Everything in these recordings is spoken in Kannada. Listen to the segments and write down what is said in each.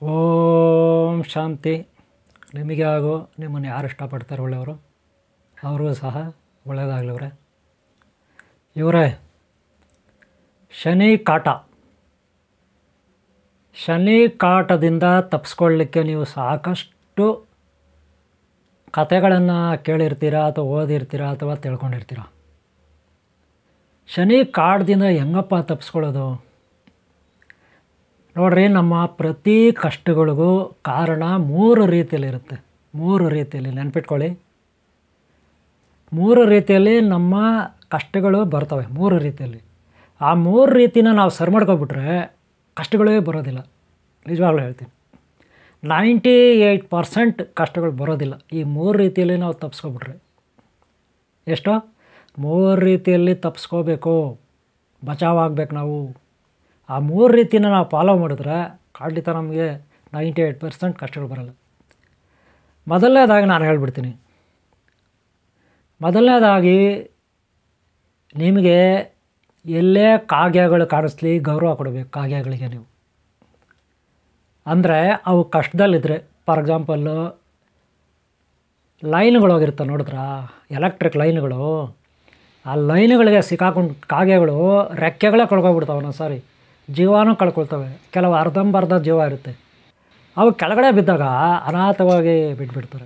ಓಂ ಶಾಂತಿ. ನಿಮಗೆ ಹಾಗೂ ನಿಮ್ಮನ್ನು ಯಾರು ಇಷ್ಟಪಡ್ತಾರೆ ಒಳ್ಳೆಯವರು ಅವ್ರಿಗೂ ಸಹ ಒಳ್ಳೆಯದಾಗಲಿವ್ರೆ. ಇವರೇ ಶನಿ ಕಾಟದಿಂದ ತಪ್ಪಿಸ್ಕೊಳ್ಳಿಕ್ಕೆ ನೀವು ಸಾಕಷ್ಟು ಕಥೆಗಳನ್ನು ಕೇಳಿರ್ತೀರ ಅಥವಾ ಓದಿರ್ತೀರ ಅಥವಾ ತಿಳ್ಕೊಂಡಿರ್ತೀರ. ಶನಿ ಕಾಟದಿಂದ ಹೆಂಗಪ್ಪ ತಪ್ಪಿಸ್ಕೊಳ್ಳೋದು? ನೋಡ್ರಿ, ನಮ್ಮ ಪ್ರತಿ ಕಷ್ಟಗಳಿಗೂ ಕಾರಣ ಮೂರು ರೀತಿಯಲ್ಲಿರುತ್ತೆ. ಮೂರು ರೀತಿಯಲ್ಲಿ ನೆನ್ಪಿಟ್ಕೊಳ್ಳಿ. ಮೂರು ರೀತಿಯಲ್ಲಿ ನಮ್ಮ ಕಷ್ಟಗಳು ಬರ್ತವೆ. ಮೂರು ರೀತಿಯಲ್ಲಿ. ಆ ಮೂರು ರೀತಿನ ನಾವು ಸರಿ ಮಾಡ್ಕೊಬಿಟ್ರೆ ಕಷ್ಟಗಳೇ ಬರೋದಿಲ್ಲ. ನಿಜವಾಗ್ಲೂ ಹೇಳ್ತೀನಿ, 98% ಕಷ್ಟಗಳು ಬರೋದಿಲ್ಲ ಈ ಮೂರು ರೀತಿಯಲ್ಲಿ ನಾವು ತಪ್ಪಿಸ್ಕೊಬಿಟ್ರೆ. ಎಷ್ಟೋ ಮೂರು ರೀತಿಯಲ್ಲಿ ತಪ್ಪಿಸ್ಕೋಬೇಕು, ಬಚಾವಾಗಬೇಕು ನಾವು. ಆ ಮೂರು ರೀತಿನ ನಾವು ಫಾಲೋ ಮಾಡಿದ್ರೆ ಖಂಡಿತ ನಮಗೆ 98% ಕಷ್ಟಗಳು ಬರೋಲ್ಲ. ಮೊದಲನೇದಾಗಿ ನಾನು ಹೇಳ್ಬಿಡ್ತೀನಿ. ಮೊದಲನೇದಾಗಿ ನಿಮಗೆ ಎಲ್ಲೇ ಕಾಗೆಗಳು ಕಾಣಿಸ್ಲಿ ಗೌರವ ಕೊಡಬೇಕು. ಕಾಗೆಗಳಿಗೆ ನೀವು ಅಂದರೆ ಅವು ಕಷ್ಟದಲ್ಲಿದ್ದರೆ, ಫಾರ್ ಎಕ್ಸಾಂಪಲ್ಲು ಲೈನ್ಗಳು ಹೋಗಿರ್ತವೆ ನೋಡಿದ್ರಾ, ಎಲೆಕ್ಟ್ರಿಕ್ ಲೈನ್ಗಳು. ಆ ಲೈನ್ಗಳಿಗೆ ಸಿಕ್ಕಾಕೊಂಡು ಕಾಗೆಗಳು ರೆಕ್ಕೆಗಳೇ ಕಳ್ಕೊಬಿಡ್ತಾವೆ. ಒಂದೊಂದು ಸಾರಿ ಜೀವನೂ ಕಳ್ಕೊಳ್ತವೆ. ಕೆಲವು ಅರ್ಧಂಬರ್ಧ ಜೀವ ಇರುತ್ತೆ. ಅವು ಕೆಳಗಡೆ ಬಿದ್ದಾಗ ಅನಾಥವಾಗಿ ಬಿಟ್ಬಿಡ್ತಾರೆ.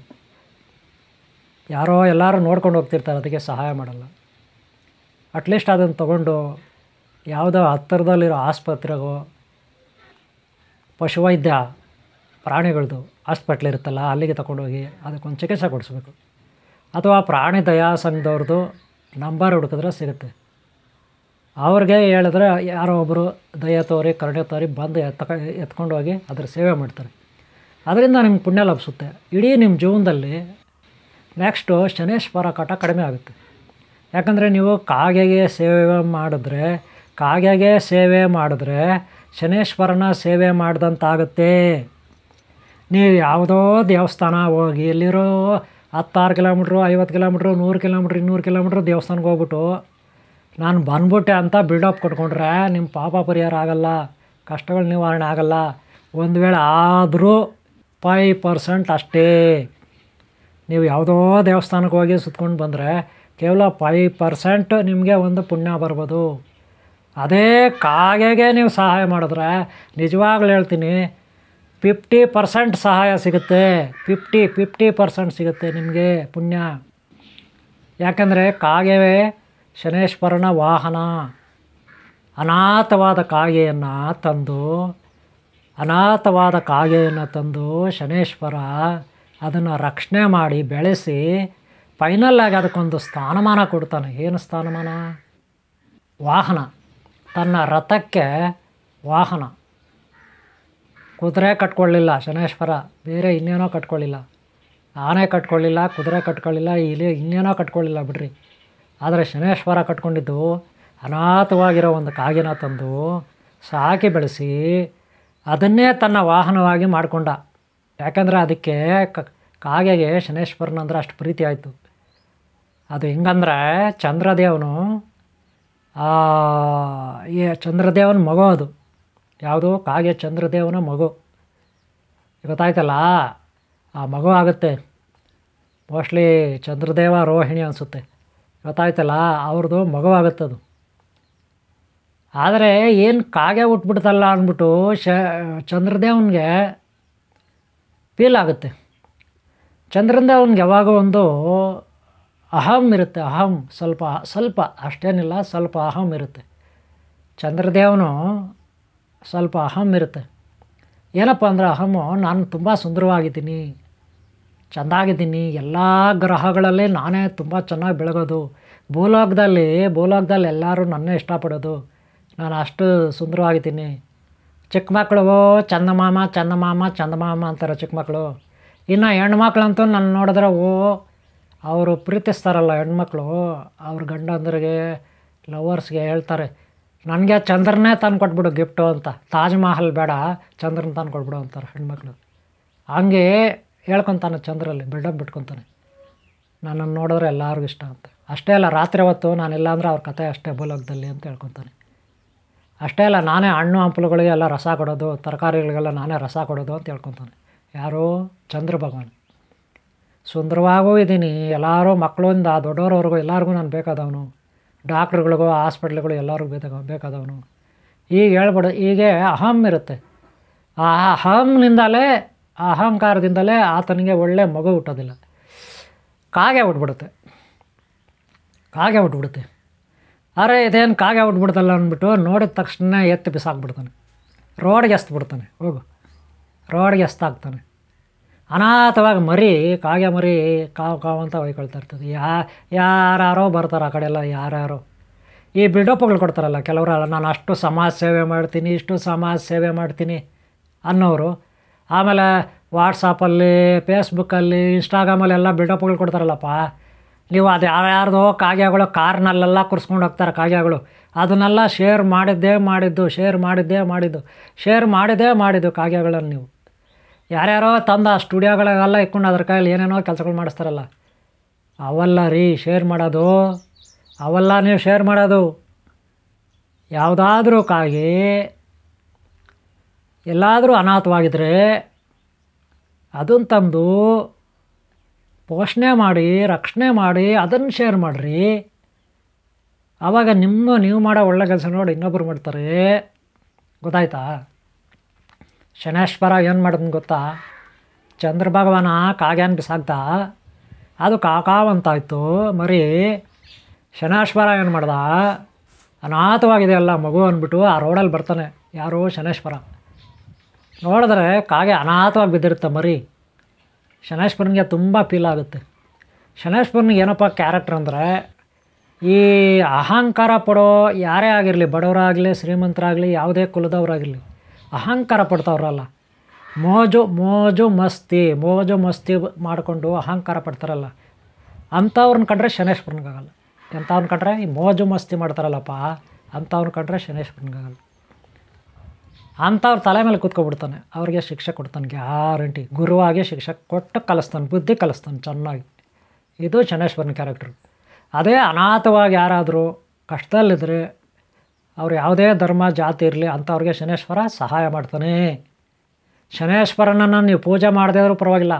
ಎಲ್ಲರೂ ನೋಡ್ಕೊಂಡು ಹೋಗ್ತಿರ್ತಾರೆ, ಅದಕ್ಕೆ ಸಹಾಯ ಮಾಡಲ್ಲ. ಅಟ್ಲೀಸ್ಟ್ ಅದನ್ನು ತೊಗೊಂಡು ಯಾವುದೋ ಹತ್ತಿರದಲ್ಲಿರೋ ಆಸ್ಪತ್ರೆಗೋ, ಪಶುವೈದ್ಯ ಪ್ರಾಣಿಗಳದ್ದು ಹಾಸ್ಪಿಟ್ಲ್ ಇರುತ್ತಲ್ಲ ಅಲ್ಲಿಗೆ ತಗೊಂಡೋಗಿ ಅದಕ್ಕೊಂದು ಚಿಕಿತ್ಸೆ ಕೊಡಿಸ್ಬೇಕು. ಅಥವಾ ಪ್ರಾಣಿ ದಯಾ ಸಂಘದವ್ರದ್ದು ನಂಬರ್ ಹುಡುಕಿದ್ರೆ ಸಿಗುತ್ತೆ. ಅವ್ರಿಗೆ ಹೇಳಿದ್ರೆ ಯಾರೋ ಒಬ್ಬರು ದಯ ತೋರಿ ಕರುಣೆ ತೋರಿ ಬಂದು ಎತ್ಕೊಂಡು ಹೋಗಿ ಅದ್ರ ಸೇವೆ ಮಾಡ್ತಾರೆ. ಅದರಿಂದ ನಿಮ್ಗೆ ಪುಣ್ಯ ಲಭಿಸುತ್ತೆ. ಇಡೀ ನಿಮ್ಮ ಜೀವನದಲ್ಲಿ ನೆಕ್ಸ್ಟು ಶನೇಶ್ವರ ಕಾಟ ಕಡಿಮೆ ಆಗುತ್ತೆ. ಯಾಕಂದರೆ ನೀವು ಕಾಗೆಗೆ ಸೇವೆ ಮಾಡಿದ್ರೆ ಶನೇಶ್ವರನ ಸೇವೆ ಮಾಡ್ದಂತಾಗುತ್ತೆ. ನೀವು ಯಾವುದೋ ದೇವಸ್ಥಾನ ಹೋಗಿ ಎಲ್ಲಿರೋ 16 ಕಿಲೋಮೀಟ್ರು, 50 ಕಿಲೋಮೀಟ್ರು, 100 ಕಿಲೋಮೀಟ್ರ್, 200 ಕಿಲೋಮೀಟ್ರ್ ದೇವಸ್ಥಾನಕ್ಕೆ ಹೋಗ್ಬಿಟ್ಟು ನಾನು ಬಂದ್ಬಿಟ್ಟೆ ಅಂತ ಬಿಲ್ಡಪ್ ಕೊಟ್ಕೊಂಡ್ರೆ ನಿಮ್ಮ ಪಾಪ ಪರಿಹಾರ ಆಗಲ್ಲ, ಕಷ್ಟಗಳು ನಿವಾರಣೆ ಆಗಲ್ಲ. ಒಂದು ವೇಳೆ ಆದರೂ 5% ಅಷ್ಟೇ. ನೀವು ಯಾವುದೋ ದೇವಸ್ಥಾನಕ್ಕೆ ಹೋಗಿ ಸುತ್ಕೊಂಡು ಬಂದರೆ ಕೇವಲ 5% ನಿಮಗೆ ಒಂದು ಪುಣ್ಯ ಬರ್ಬೋದು. ಅದೇ ಕಾಗೆಗೆ ನೀವು ಸಹಾಯ ಮಾಡಿದ್ರೆ ನಿಜವಾಗ್ಲೂ ಹೇಳ್ತೀನಿ 50% ಸಹಾಯ ಸಿಗುತ್ತೆ. 50% ಸಿಗುತ್ತೆ ನಿಮಗೆ ಪುಣ್ಯ. ಯಾಕಂದರೆ ಕಾಗೆವೇ ಶನೇಶ್ವರನ ವಾಹನ. ಅನಾಥವಾದ ಕಾಗೆಯನ್ನು ತಂದು ಶನೇಶ್ವರ ಅದನ್ನು ರಕ್ಷಣೆ ಮಾಡಿ ಬೆಳೆಸಿ ಫೈನಲ್ಲಾಗಿ ಅದಕ್ಕೊಂದು ಸ್ಥಾನಮಾನ ಕೊಡ್ತಾನೆ. ಏನು ಸ್ಥಾನಮಾನ? ವಾಹನ. ತನ್ನ ರಥಕ್ಕೆ ವಾಹನ. ಕುದುರೆ ಕಟ್ಕೊಳ್ಳಿಲ್ಲ ಶನೇಶ್ವರ, ಬೇರೆ ಇನ್ನೇನೋ ಕಟ್ಕೊಳ್ಳಿಲ್ಲ. ಆನೆ ಕಟ್ಕೊಳ್ಳಿಲ್ಲ, ಕುದುರೆ ಕಟ್ಕೊಳ್ಳಿಲ್ಲ, ಇನ್ನೇನೋ ಕಟ್ಕೊಳ್ಳಿಲ್ಲ ಬಿಡ್ರಿ. ಆದರೆ ಶನೇಶ್ವರ ಕಟ್ಕೊಂಡಿದ್ದು ಅನಾಥವಾಗಿರೋ ಒಂದು ಕಾಗೆನ ತಂದು ಸಾಕಿ ಬೆಳೆಸಿ ಅದನ್ನೇ ತನ್ನ ವಾಹನವಾಗಿ ಮಾಡಿಕೊಂಡ. ಯಾಕಂದರೆ ಅದಕ್ಕೆ ಕಾಗೆಗೆ ಶನೇಶ್ವರನಂದ್ರೆ ಅಷ್ಟು ಪ್ರೀತಿ ಆಯಿತು. ಅದು ಹೆಂಗಂದ್ರೆ ಚಂದ್ರದೇವನ ಮಗು ಅದು. ಯಾವುದು? ಕಾಗೆ ಚಂದ್ರದೇವನ ಮಗು. ಗೊತ್ತಾಯ್ತಲ್ಲ, ಆ ಮಗು ಆಗುತ್ತೆ. ಮೋಸ್ಟ್ಲಿ ಚಂದ್ರದೇವ ರೋಹಿಣಿ ಅನಿಸುತ್ತೆ. ಗೊತ್ತಾಯ್ತಲ್ಲ, ಅವ್ರದ್ದು ಮಗು ಆಗುತ್ತದು. ಆದರೆ ಏನು ಕಾಗೆ ಹುಟ್ಬಿಡ್ತಲ್ಲ ಅಂದ್ಬಿಟ್ಟು ಚಂದ್ರದೇವನಿಗೆ ಫೀಲ್ ಆಗುತ್ತೆ. ಚಂದ್ರದೇವನಿಗೆ ಯಾವಾಗ ಒಂದು ಅಹಂ ಇರುತ್ತೆ. ಸ್ವಲ್ಪ ಅಷ್ಟೇನಿಲ್ಲ, ಸ್ವಲ್ಪ ಅಹಂ ಇರುತ್ತೆ. ಚಂದ್ರದೇವನು ಸ್ವಲ್ಪ ಅಹಂ ಇರುತ್ತೆ. ಏನಪ್ಪ ಅಂದ್ರೆ ಅಹಮು, ನಾನು ತುಂಬ ಸುಂದರವಾಗಿದ್ದೀನಿ, ಚೆಂದಾಗಿದ್ದೀನಿ, ಎಲ್ಲ ಗ್ರಹಗಳಲ್ಲಿ ನಾನೇ ತುಂಬ ಚೆನ್ನಾಗಿ ಬೆಳಗೋದು, ಭೂಲೋಕದಲ್ಲಿ ಎಲ್ಲರೂ ನನ್ನೇ ಇಷ್ಟಪಡೋದು, ನಾನು ಅಷ್ಟು ಸುಂದರವಾಗಿದ್ದೀನಿ. ಚಿಕ್ಕ ಮಕ್ಕಳು ಚಂದಮಾಮ ಅಂತಾರೆ ಚಿಕ್ಕ ಮಕ್ಕಳು. ಇನ್ನು ಹೆಣ್ಮಕ್ಳಂತೂ ನನ್ನ ನೋಡಿದ್ರೆ ಅವರು ಪ್ರೀತಿಸ್ತಾರಲ್ಲ ಹೆಣ್ಮಕ್ಳು, ಅವ್ರ ಗಂಡಂದ್ರಿಗೆ, ಲವರ್ಸ್ಗೆ ಹೇಳ್ತಾರೆ, ನನಗೆ ಚಂದ್ರನೇ ತಂದು ಕೊಟ್ಬಿಡು ಗಿಫ್ಟು ಅಂತ. ತಾಜ್ ಮಹಲ್ ಬೇಡ, ಚಂದ್ರನ ತಂದು ಕೊಟ್ಬಿಡು ಅಂತಾರೆ ಹೆಣ್ಮಕ್ಳು. ಹಂಗೆ ಹೇಳ್ಕೊತಾನೆ ಚಂದ್ರಲ್ಲಿ, ಬಿಲ್ಡಪ್ ಬಿಟ್ಕೊತಾನೆ, ನನ್ನನ್ನು ನೋಡಿದ್ರೆ ಎಲ್ಲರಿಗೂ ಇಷ್ಟ ಅಂತ. ಅಷ್ಟೇ ಅಲ್ಲ, ರಾತ್ರಿ ಹೊತ್ತು ನಾನಿಲ್ಲ ಅಂದರೆ ಅವ್ರ ಕತೆ ಅಷ್ಟೇ ಭೂಲೋಕದಲ್ಲಿ ಅಂತ ಹೇಳ್ಕೊತಾನೆ. ಅಷ್ಟೇ ಅಲ್ಲ, ನಾನೇ ಹಣ್ಣು ಹಂಪಲುಗಳಿಗೆ ಎಲ್ಲ ರಸ ಕೊಡೋದು, ತರಕಾರಿಗಳಿಗೆಲ್ಲ ನಾನೇ ರಸ ಕೊಡೋದು ಅಂತ ಹೇಳ್ಕೊತಾನೆ. ಯಾರು? ಚಂದ್ರ ಭಗವಾನ್. ಸುಂದರವಾಗೂ ಇದ್ದೀನಿ, ಎಲ್ಲರೂ ಮಕ್ಕಳಿಂದ ದೊಡ್ಡವ್ರವ್ರಿಗೂ ಎಲ್ಲರಿಗೂ ನಾನು ಬೇಕಾದವನು, ಡಾಕ್ಟ್ರುಗಳಿಗೂ ಹಾಸ್ಪಿಟ್ಲ್ಗಳು ಎಲ್ಲರಿಗೂ ಬೇಕಾದವನು. ಈಗ ಹೇಳ್ಬಿಡು, ಹೀಗೆ ಅಹಂ ಇರುತ್ತೆ. ಆ ಅಹಂನಿಂದಲೇ, ಅಹಂಕಾರದಿಂದಲೇ ಆತನಿಗೆ ಒಳ್ಳೆ ಮಗು ಹುಟ್ಟೋದಿಲ್ಲ, ಕಾಗೆ ಹುಟ್ಬಿಡುತ್ತೆ. ಕಾಗೆ ಹುಟ್ಬಿಡುತ್ತೆ. ಅರೆ ಇದೇನು ಕಾಗೆ ಹುಟ್ಬಿಡ್ತಲ್ಲ ಅಂದ್ಬಿಟ್ಟು ನೋಡಿದ ತಕ್ಷಣ ಎತ್ತಿ ಬಿಸಾಕ್ಬಿಡ್ತಾನೆ, ರೋಡ್ಗೆ ಎಸ್ಬಿಡ್ತಾನೆ. ಹೋಗು, ರೋಡ್ಗೆ ಎಸ್ತಾಗ್ತಾನೆ. ಅನಾಥವಾಗಿ ಮರಿ, ಕಾಗೆ ಮರಿ ಕಾವು ಅಂತ ಹೊಯ್ಕೊಳ್ತಾ ಇರ್ತದೆ. ಯಾರೋ ಬರ್ತಾರೆ ಆ ಕಡೆ ಎಲ್ಲ, ಯಾರ್ಯಾರೋ ಈ ಬಿಲ್ಡಪ್ಗಳು ಕೊಡ್ತಾರಲ್ಲ ಕೆಲವರೆಲ್ಲ, ನಾನು ಅಷ್ಟು ಸಮಾಜ ಸೇವೆ ಮಾಡ್ತೀನಿ, ಇಷ್ಟು ಸಮಾಜ ಸೇವೆ ಮಾಡ್ತೀನಿ ಅನ್ನೋರು. ಆಮೇಲೆ ವಾಟ್ಸಪ್ಪಲ್ಲಿ, ಫೇಸ್ಬುಕ್ಕಲ್ಲಿ, ಇನ್ಸ್ಟಾಗ್ರಾಮಲ್ಲಿ ಎಲ್ಲ ಬಿಲ್ಡಪ್ಗಳು ಕೊಡ್ತಾರಲ್ಲಪ್ಪ. ನೀವು ಅದು ಯಾರ್ಯಾರ್ದೋ ಕಾಗೆಗಳು ಕಾರ್ನಲ್ಲೆಲ್ಲ ಕೂರಿಸ್ಕೊಂಡು ಹೋಗ್ತಾರೆ ಕಾಗೆಗಳು, ಅದನ್ನೆಲ್ಲ ಶೇರ್ ಮಾಡಿದ್ದೇ ಕಾಗೆಗಳನ್ನು ನೀವು ಯಾರ್ಯಾರೋ ತಂದ ಸ್ಟುಡಿಯೋಗಳಿಗೆಲ್ಲ ಇಟ್ಕೊಂಡು ಅದ್ರ ಕೈಯಲ್ಲಿ ಏನೇನೋ ಕೆಲಸಗಳು ಮಾಡಿಸ್ತಾರಲ್ಲ, ಅವೆಲ್ಲ ರೀ ಶೇರ್ ಮಾಡೋದು, ಅವೆಲ್ಲ ನೀವು ಶೇರ್ ಮಾಡೋದು. ಯಾವುದಾದ್ರೂ ಕಾಗೆ ಎಲ್ಲಾದರೂ ಅನಾಥವಾಗಿದ್ದರೆ ಅದನ್ನು ತಂದು ಪೋಷಣೆ ಮಾಡಿ, ರಕ್ಷಣೆ ಮಾಡಿ, ಅದನ್ನು ಶೇರ್ ಮಾಡಿರಿ. ಆವಾಗ ನೀವು ಮಾಡೋ ಒಳ್ಳೆ ಕೆಲಸ ನೋಡಿ ಇನ್ನೊಬ್ಬರು ಮಾಡ್ತಾರೆ. ಗೊತ್ತಾಯ್ತಾ? ಶನೇಶ್ವರ ಏನು ಮಾಡೋದು ಗೊತ್ತಾ? ಚಂದ್ರ ಭಗವಾನ ಕಾಗ್ಯಾನ ಬಿಸಾಕ್ದ, ಅದು ಕಾಕಾವಂತಾಯಿತು ಮರಿ. ಶನೇಶ್ವರ ಏನು ಮಾಡ್ದ? ಅನಾಥವಾಗಿದೆ ಅಲ್ಲ ಮಗು ಅಂದ್ಬಿಟ್ಟು ಆ ರೋಡಲ್ಲಿ ಬರ್ತಾನೆ. ಯಾರು? ಶನೇಶ್ವರ. ನೋಡಿದ್ರೆ ಕಾಗೆ ಅನಾಥವಾಗಿ ಬಿದ್ದಿರುತ್ತೆ ಮರಿ. ಶನೇಶ್ವರನಿಗೆ ತುಂಬ ಫೀಲ್ ಆಗುತ್ತೆ. ಶನೇಶ್ವರನಿಗೆ ಏನಪ್ಪ ಕ್ಯಾರೆಕ್ಟರ್ ಅಂದರೆ, ಈ ಅಹಂಕಾರ ಪಡೋ ಯಾರೇ ಆಗಿರಲಿ, ಬಡವರಾಗಲಿ ಶ್ರೀಮಂತರಾಗಲಿ ಯಾವುದೇ ಕುಲದವರಾಗಿರಲಿ, ಅಹಂಕಾರ ಪಡ್ತಾವ್ರಲ್ಲ, ಮೋಜು ಮಸ್ತಿ ಮಾಡಿಕೊಂಡು ಅಹಂಕಾರ ಪಡ್ತಾರಲ್ಲ, ಅಂಥವ್ರನ್ನ ಕಂಡ್ರೆ ಶನೇಶ್ವರನಿಗಾಗಲ್ಲ. ಎಂಥವ್ರನ್ನ ಕಂಡ್ರೆ ಈ ಮೋಜು ಮಸ್ತಿ ಮಾಡ್ತಾರಲ್ಲಪ್ಪ, ಅಂಥವ್ರನ್ನ ಕಂಡ್ರೆ ಶನೇಶ್ವರನಿಗಾಗಲ್ಲ. ಅಂಥವ್ರ ತಲೆ ಮೇಲೆ ಕೂತ್ಕೊಬಿಡ್ತಾನೆ, ಅವ್ರಿಗೆ ಶಿಕ್ಷೆ ಕೊಡ್ತಾನೆ ಗ್ಯಾರಂಟಿ. ಗುರುವಾಗಿ ಶಿಕ್ಷೆ ಕೊಟ್ಟು ಕಲಿಸ್ತಾನೆ, ಬುದ್ಧಿ ಕಲಿಸ್ತಾನೆ ಚೆನ್ನಾಗಿ. ಇದು ಶನೇಶ್ವರನ ಕ್ಯಾರೆಕ್ಟ್ರು. ಅದೇ ಅನಾಥವಾಗಿ ಯಾರಾದರೂ ಕಷ್ಟದಲ್ಲಿದ್ದರೆ, ಅವ್ರು ಯಾವುದೇ ಧರ್ಮ ಜಾತಿ ಇರಲಿ, ಅಂಥವ್ರಿಗೆ ಶನೇಶ್ವರ ಸಹಾಯ ಮಾಡ್ತಾನೆ. ಶನೇಶ್ವರನನ್ನು ನೀವು ಪೂಜೆ ಮಾಡದೇ ಇದ್ರೂ ಪರವಾಗಿಲ್ಲ,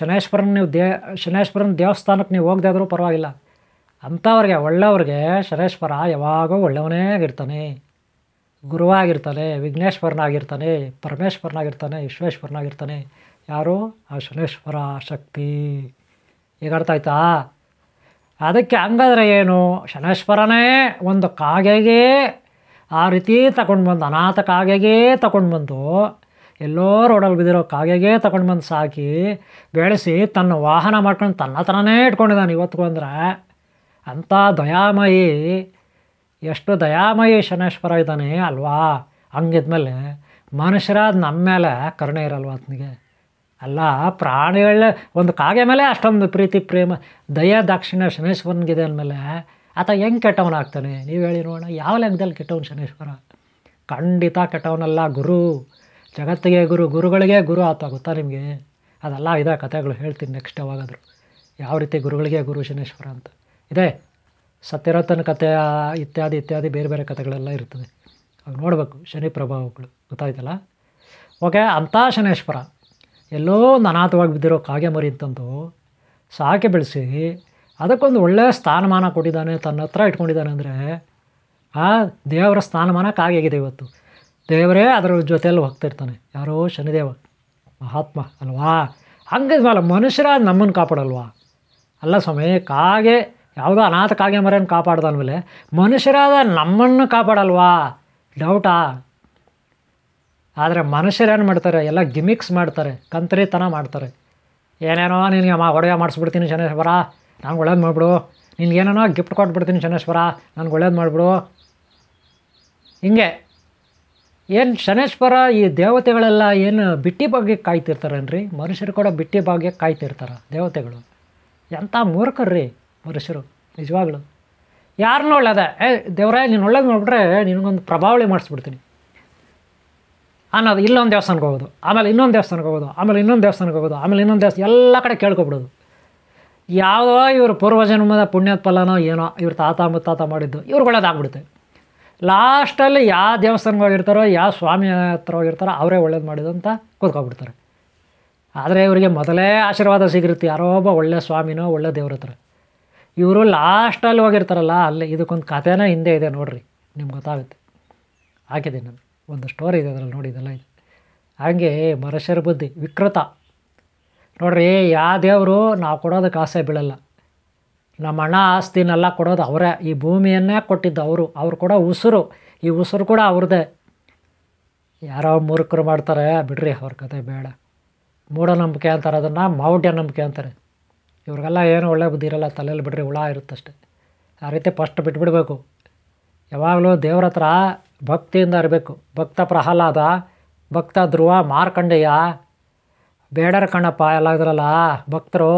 ಶನೇಶ್ವರನ ದೇವಸ್ಥಾನಕ್ಕೆ ನೀವು ಹೋಗದೇ ಇದ್ರೂ ಪರವಾಗಿಲ್ಲ, ಅಂಥವ್ರಿಗೆ ಒಳ್ಳೆಯವ್ರಿಗೆ ಶನೇಶ್ವರ ಯಾವಾಗೂ ಒಳ್ಳೆಯವನೇ ಆಗಿರ್ತಾನೆ, ಗುರುವಾಗಿರ್ತಾನೆ, ವಿಘ್ನೇಶ್ವರನಾಗಿರ್ತಾನೆ, ಪರಮೇಶ್ವರನಾಗಿರ್ತಾನೆ, ವಿಶ್ವೇಶ್ವರನಾಗಿರ್ತಾನೆ. ಯಾರು? ಆ ಶನೇಶ್ವರ ಶಕ್ತಿ. ಈಗ ಅರ್ಥ ಆಯ್ತಾ? ಅದಕ್ಕೆ ಹಂಗಾದ್ರೆ ಏನು? ಶನೇಶ್ವರನೇ ಒಂದು ಕಾಗೆಗೆ ಆ ರೀತಿ ತಗೊಂಡು ಬಂದು, ಅನಾಥ ಕಾಗೆಗೇ ತಗೊಂಡು ಬಂದು, ಎಲ್ಲೋ ರೋಡಲ್ಲಿ ಬಿದ್ದಿರೋ ಕಾಗೆಗೇ ತಗೊಂಡು ಬಂದು ಸಾಕಿ ಬೆಳೆಸಿ ತನ್ನ ವಾಹನ ಮಾಡ್ಕೊಂಡು ತನ್ನ ಹತ್ರನೇ ಇಟ್ಕೊಂಡಿದ್ದಾನೆ ಇವತ್ತಿಗೂ. ಅಂದರೆ ಅಂಥ ದಯಾಮಯಿ, ಎಷ್ಟು ದಯಾಮಯಿ ಶನೇಶ್ವರ ಇದ್ದಾನೆ ಅಲ್ವಾ? ಹಂಗಿದ್ಮೇಲೆ ಮನುಷ್ಯರಾದ ನಮ್ಮ ಮೇಲೆ ಕರುಣೆ ಇರಲ್ವ ಆತನಿಗೆ? ಅಲ್ಲ, ಪ್ರಾಣಿಗಳ ಒಂದು ಕಾಗೆ ಮೇಲೆ ಅಷ್ಟೊಂದು ಪ್ರೀತಿ ಪ್ರೇಮ ದಯಾ ದಾಕ್ಷಿಣ್ಯ ಶನೇಶ್ವರನಿಗಿದೆ ಅಂದಮೇಲೆ ಆತ ಹೆಂಗೆ ಕೆಟ್ಟವನಾಗ್ತಾನೆ? ನೀವು ಹೇಳಿ ನೋಡೋಣ. ಯಾವ ಲೆಕ್ಕದಲ್ಲಿ ಕೆಟ್ಟವನು ಶನೇಶ್ವರ? ಖಂಡಿತ ಕೆಟ್ಟವನಲ್ಲ. ಗುರು, ಜಗತ್ತಿಗೆ ಗುರು, ಗುರುಗಳಿಗೆ ಗುರು ಆತ. ಗೊತ್ತಾ ನಿಮಗೆ? ಅದೆಲ್ಲ ಇದೆ ಕಥೆಗಳು, ಹೇಳ್ತೀನಿ ನೆಕ್ಸ್ಟ್ ಯಾವಾಗಾದರೂ ಯಾವ ರೀತಿ ಗುರುಗಳಿಗೆ ಗುರು ಶನೇಶ್ವರ ಅಂತ ಇದೆ. ಸತ್ಯರತನ ಕಥೆ ಇತ್ಯಾದಿ ಬೇರೆ ಬೇರೆ ಕಥೆಗಳೆಲ್ಲ ಇರ್ತದೆ, ಅವು ನೋಡಬೇಕು. ಶನಿ ಪ್ರಭಾವಗಳು ಗೊತ್ತಾಯ್ತಲ್ಲ? ಓಕೆ. ಅಂಥ ಶನೇಶ್ವರ ಎಲ್ಲೋ ಒಂದು ಅನಾಥವಾಗಿ ಬಿದ್ದಿರೋ ಕಾಗೆ ಮರಿ ಅಂತಂದು ಸಾಕಿ ಬೆಳೆಸಿ ಅದಕ್ಕೊಂದು ಒಳ್ಳೆಯ ಸ್ಥಾನಮಾನ ಕೊಟ್ಟಿದ್ದಾನೆ, ತನ್ನ ಹತ್ರ ಇಟ್ಕೊಂಡಿದ್ದಾನೆ. ಅಂದರೆ ಆ ದೇವರ ಸ್ಥಾನಮಾನ ಕಾಗೆಗಿದೆ ಇವತ್ತು. ದೇವರೇ ಅದರ ಜೊತೆಯಲ್ಲಿ ಹೋಗ್ತಿರ್ತಾನೆ. ಯಾರೋ? ಶನಿದೇವ ಮಹಾತ್ಮ ಅಲ್ವಾ? ಹಂಗಿದ್ಮೇಲೆ ಮನುಷ್ಯರಾದ ನಮ್ಮನ್ನು ಕಾಪಾಡಲ್ವಾ? ಅಲ್ಲ ಸ್ವಾಮಿ, ಕಾಗೆ ಯಾವುದೋ ಅನಾಥ ಕಾಗೆ ಮರಿಯನ್ನು ಕಾಪಾಡ್ದನ್ಮೇಲೆ ಮನುಷ್ಯರಾದ ನಮ್ಮನ್ನು ಕಾಪಾಡಲ್ವಾ? ಡೌಟಾ? ಆದರೆ ಮನುಷ್ಯರೇನು ಮಾಡ್ತಾರೆ? ಎಲ್ಲ ಗಿಮಿಕ್ಸ್ ಮಾಡ್ತಾರೆ, ಕಂತ್ರಿತನ ಮಾಡ್ತಾರೆ. ಏನೇನೋ ನಿನಗೆ ಒಡೆಯ ಮಾಡಿಸ್ಬಿಡ್ತೀನಿ ಶನೇಶ್ವರ, ನನಗೆ ಒಳ್ಳೇದು ಮಾಡಿಬಿಡು, ನಿನಗೇನೇನೋ ಗಿಫ್ಟ್ ಕೊಟ್ಬಿಡ್ತೀನಿ ಶನೇಶ್ವರ, ನನಗೆ ಒಳ್ಳೇದು ಮಾಡಿಬಿಡು. ಹಿಂಗೆ ಏನು ಶನೇಶ್ವರ ಈ ದೇವತೆಗಳೆಲ್ಲ ಏನು ಬಿಟ್ಟಿ ಭಾಗ್ಯಕ್ಕೆ ಕಾಯ್ತಿರ್ತಾರೇನ್ರಿ? ಮನುಷ್ಯರು ಕೂಡ ಬಿಟ್ಟಿ ಭಾಗ್ಯಕ್ಕೆ ಕಾಯ್ತಿರ್ತಾರೆ ದೇವತೆಗಳು. ಎಂಥ ಮೂರ್ಖರ್ರಿ ಮನುಷ್ಯರು ನಿಜವಾಗ್ಲು. ಯಾರನ್ನೂ ಒಳ್ಳೇದೆ, ದೇವರೇ ನೀನು ಒಳ್ಳೇದು ಮಾಡಿಬಿಟ್ರೆ ನಿನಗೊಂದು ಪ್ರಭಾವಳಿ ಮಾಡಿಸ್ಬಿಡ್ತೀನಿ ಅನ್ನೋದು. ಇಲ್ಲೊಂದು ದೇವಸ್ಥಾನಕ್ಕೆ ಹೋಗೋದು, ಆಮೇಲೆ ಇನ್ನೊಂದು ದೇವಸ್ಥಾನಕ್ಕೆ ಹೋಗೋದು, ಆಮೇಲೆ ಇನ್ನೊಂದು ದೇವಸ್ಥಾನಕ್ಕೆ ಹೋಗೋದು, ಆಮೇಲೆ ಇನ್ನೊಂದು ದೇವಸ್ಥಾನ, ಎಲ್ಲ ಕಡೆ ಕೇಳ್ಕೊಬಿಡೋದು. ಯಾವುದೋ ಇವರು ಪೂರ್ವಜನ್ಮದ ಪುಣ್ಯದ ಫಲನೋ ಏನೋ ಇವ್ರ ತಾತ ಮುತ್ತಾತ ಮಾಡಿದ್ದು ಇವ್ರಿಗೆ ಒಳ್ಳೇದಾಗ್ಬಿಡುತ್ತೆ. ಲಾಸ್ಟಲ್ಲಿ ಯಾವ ದೇವಸ್ಥಾನಕ್ಕೆ ಹೋಗಿರ್ತಾರೋ ಯಾವ ಸ್ವಾಮಿ ಹತ್ರ ಹೋಗಿರ್ತಾರೋ ಅವರೇ ಒಳ್ಳೇದು ಮಾಡಿದ್ದು ಅಂತ ಕೂತ್ಕೊಬಿಡ್ತಾರೆ. ಆದರೆ ಇವರಿಗೆ ಮೊದಲೇ ಆಶೀರ್ವಾದ ಸಿಗಿರುತ್ತೆ ಯಾರೋ ಒಬ್ಬ ಒಳ್ಳೆ ಸ್ವಾಮಿನೋ ಒಳ್ಳೆ ದೇವ್ರ ಹತ್ರ. ಇವರು ಲಾಸ್ಟಲ್ಲಿ ಹೋಗಿರ್ತಾರಲ್ಲ ಅಲ್ಲಿ ಇದಕ್ಕೊಂದು ಕಥೆನೇ ಹಿಂದೆ ಇದೆ ನೋಡಿರಿ, ನಿಮ್ಗೆ ಗೊತ್ತಾಗುತ್ತೆ. ಹಾಕಿದ್ದೀನಿ ನಾನು ಒಂದು ಸ್ಟೋರಿ ಇದೆ ಅದರಲ್ಲಿ ನೋಡಿ, ಇದೆಲ್ಲ ಇದೆ. ಹಾಗೆ ಮನುಷ್ಯರ ಬುದ್ಧಿ ವಿಕೃತ ನೋಡಿರಿ. ಯಾವ ದೇವರು ನಾವು ಕೊಡೋದಕ್ಕೆ ಆಸೆ ಬೀಳಲ್ಲ. ನಮ್ಮ ಹಣ ಆಸ್ತಿನೆಲ್ಲ ಕೊಡೋದು ಅವರೇ, ಈ ಭೂಮಿಯನ್ನೇ ಕೊಟ್ಟಿದ್ದು ಅವರು. ಅವ್ರು ಕೊಡೋ ಉಸಿರು, ಈ ಉಸಿರು ಕೂಡ ಅವ್ರದ್ದೇ. ಯಾರೋ ಮೂರ್ಖರು ಮಾಡ್ತಾರೆ ಬಿಡ್ರಿ, ಅವ್ರ ಕತೆ ಬೇಡ. ಮೂಢನಂಬಿಕೆ ಅಂತಾರೆ, ಅದನ್ನು ಮೌಢ್ಯ ನಂಬಿಕೆ ಅಂತಾರೆ. ಇವ್ರಿಗೆಲ್ಲ ಏನು ಒಳ್ಳೆ ಬುದ್ಧಿ ಇರಲ್ಲ, ತಲೆಯಲ್ಲಿ ಬಿಡ್ರಿ ಹುಳ ಇರುತ್ತಷ್ಟೆ. ಆ ರೀತಿ ಫಸ್ಟ್ ಬಿಟ್ಬಿಡಬೇಕು. ಯಾವಾಗಲೂ ದೇವ್ರ ಹತ್ರ ಭಕ್ತಿಯಿಂದ ಇರಬೇಕು. ಭಕ್ತ ಪ್ರಹ್ಲಾದ, ಭಕ್ತ ಧ್ರುವ, ಮಾರ್ಕಂಡೇಯ, ಬೇಡರ ಕಣ್ಣಪ್ಪ ಎಲ್ಲ ಇದ್ರಲ್ಲ ಭಕ್ತರು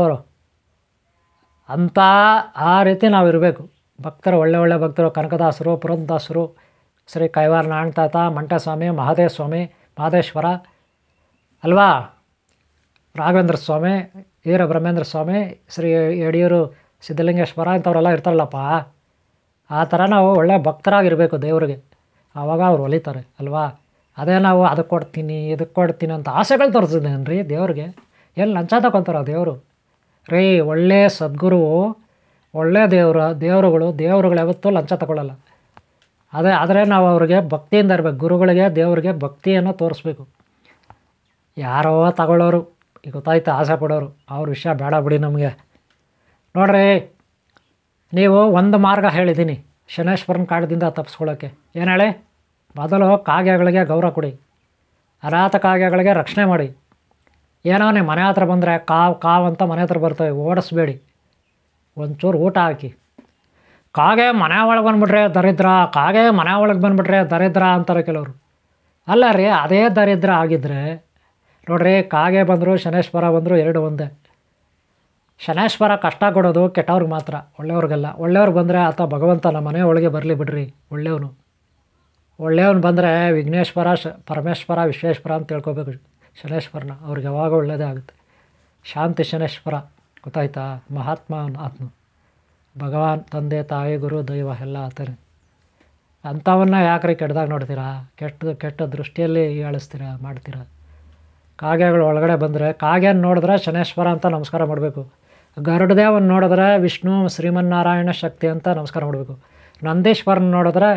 ಅಂತ. ಆ ರೀತಿ ನಾವು ಇರಬೇಕು. ಭಕ್ತರು ಒಳ್ಳೆ ಭಕ್ತರು ಕನಕದಾಸರು, ಪುರಂದಾಸರು, ಶ್ರೀ ಕೈವಾರ ನಾಣ್ತಾತ, ಮಂಟಸ್ವಾಮಿ, ಮಹಾದೇವ ಸ್ವಾಮಿ, ಮಹದೇಶ್ವರ ಅಲ್ವಾ, ರಾಘವೇಂದ್ರ ಸ್ವಾಮಿ, ವೀರ ಬ್ರಹ್ಮೇಂದ್ರ ಸ್ವಾಮಿ, ಶ್ರೀ ಯಡಿಯೂರು ಸಿದ್ಧಲಿಂಗೇಶ್ವರ ಇಂಥವರೆಲ್ಲ ಇರ್ತಾರಲ್ಲಪ್ಪ. ಆ ಥರ ನಾವು ಒಳ್ಳೆ ಭಕ್ತರಾಗಿರಬೇಕು ದೇವರಿಗೆ. ಆವಾಗ ಅವ್ರು ಒಲಿತಾರೆ ಅಲ್ವಾ. ಅದೇ ನಾವು ಅದಕ್ಕೆ ಕೊಡ್ತೀನಿ ಇದಕ್ಕೆ ಕೊಡ್ತೀನಿ ಅಂತ ಆಸೆಗಳು ತೋರಿಸಿದ್ದೇನೆ ರೀ ದೇವ್ರಿಗೆ. ಏನು ಲಂಚ ತಗೊತಾರ ದೇವರು ರೀ? ಒಳ್ಳೆ ಸದ್ಗುರು, ಒಳ್ಳೆ ದೇವರುಗಳು ಯಾವತ್ತೂ ಲಂಚ ತಗೊಳ್ಳಲ್ಲ. ಆದರೆ ನಾವು ಅವ್ರಿಗೆ ಭಕ್ತಿಯಿಂದ ಇರಬೇಕು. ಗುರುಗಳಿಗೆ ದೇವರಿಗೆ ಭಕ್ತಿಯನ್ನು ತೋರಿಸ್ಬೇಕು. ಯಾರೋ ತಗೊಳ್ಳೋರು, ಈಗ ಗೊತ್ತಾಯ್ತು, ಆಸೆ ಪಡೋರು, ಅವ್ರ ವಿಷಯ ಬೇಡ ಬಿಡಿ ನಮಗೆ. ನೋಡ್ರಿ, ನೀವು ಒಂದು ಮಾರ್ಗ ಹೇಳಿದ್ದೀನಿ ಶನೇಶ್ವರನ ಕಾಟದಿಂದ ತಪ್ಪಿಸ್ಕೊಳ್ಳೋಕ್ಕೆ. ಏನು ಹೇಳಿ? ಮೊದಲು ಕಾಗೆಗಳಿಗೆ ಗೌರವ ಕೊಡಿ, ಅನಾಥ ಕಾಗೆಗಳಿಗೆ ರಕ್ಷಣೆ ಮಾಡಿ. ಏನೋ ನೀವು ಮನೆ ಹತ್ರ ಬಂದರೆ ಕಾವು ಅಂತ ಮನೆ ಹತ್ರ ಬರ್ತವೆ, ಓಡಿಸ್ಬೇಡಿ. ಒಂಚೂರು ಊಟ ಹಾಕಿ. ಕಾಗೆ ಮನೆ ಒಳಗೆ ಬಂದುಬಿಟ್ರೆ ದರಿದ್ರ, ಕಾಗೆ ಮನೆ ಒಳಗೆ ಬಂದುಬಿಟ್ರೆ ದರಿದ್ರ ಅಂತಾರೆ ಕೆಲವರು. ಅಲ್ಲ ರೀ, ಅದೇ ದರಿದ್ರ ಆಗಿದ್ದರೆ ನೋಡ್ರಿ, ಕಾಗೆ ಬಂದರು ಶನೇಶ್ವರ ಬಂದರು ಎರಡು ಒಂದೇ. ಶನೇಶ್ವರ ಕಷ್ಟ ಕೊಡೋದು ಕೆಟ್ಟವ್ರಿಗೆ ಮಾತ್ರ, ಒಳ್ಳೆಯವ್ರಿಗೆಲ್ಲ. ಒಳ್ಳೆಯವ್ರು ಬಂದರೆ ಆತ ಭಗವಂತ ನಮ್ಮ ಮನೆ ಒಳಗೆ ಬರಲಿ ಬಿಡ್ರಿ. ಒಳ್ಳೆಯವನು ಬಂದರೆ ವಿಘ್ನೇಶ್ವರ, ಪರಮೇಶ್ವರ, ವಿಶ್ವೇಶ್ವರ ಅಂತ ತಿಳ್ಕೊಬೇಕು ಶನೇಶ್ವರನ. ಅವ್ರಿಗೆ ಯಾವಾಗ ಒಳ್ಳೆಯದೇ ಆಗುತ್ತೆ. ಶಾಂತಿ ಶನೇಶ್ವರ ಗೊತ್ತಾಯ್ತಾ? ಮಹಾತ್ಮ ಆತ್ಮ, ಭಗವಾನ್, ತಂದೆ ತಾಯಿ, ಗುರು, ದೈವ ಎಲ್ಲ ಆತನೇ. ಅಂಥವನ್ನ ಯಾಕ್ರಿ ಕೆಟ್ಟದಾಗ ನೋಡ್ತೀರಾ? ಕೆಟ್ಟ ದೃಷ್ಟಿಯಲ್ಲಿ ಹೇಳಿಸ್ತೀರಾ, ಮಾಡ್ತೀರಾ? ಕಾಗೆಗಳು ಒಳಗಡೆ ಬಂದರೆ, ಕಾಗೆಯನ್ನು ನೋಡಿದ್ರೆ ಶನೇಶ್ವರ ಅಂತ ನಮಸ್ಕಾರ ಮಾಡಬೇಕು. ಗರುಡದೇವನ ನೋಡಿದ್ರೆ ವಿಷ್ಣು ಶ್ರೀಮನ್ನಾರಾಯಣ ಶಕ್ತಿ ಅಂತ ನಮಸ್ಕಾರ ಮಾಡಬೇಕು. ನಂದೀಶ್ವರನ ನೋಡಿದ್ರೆ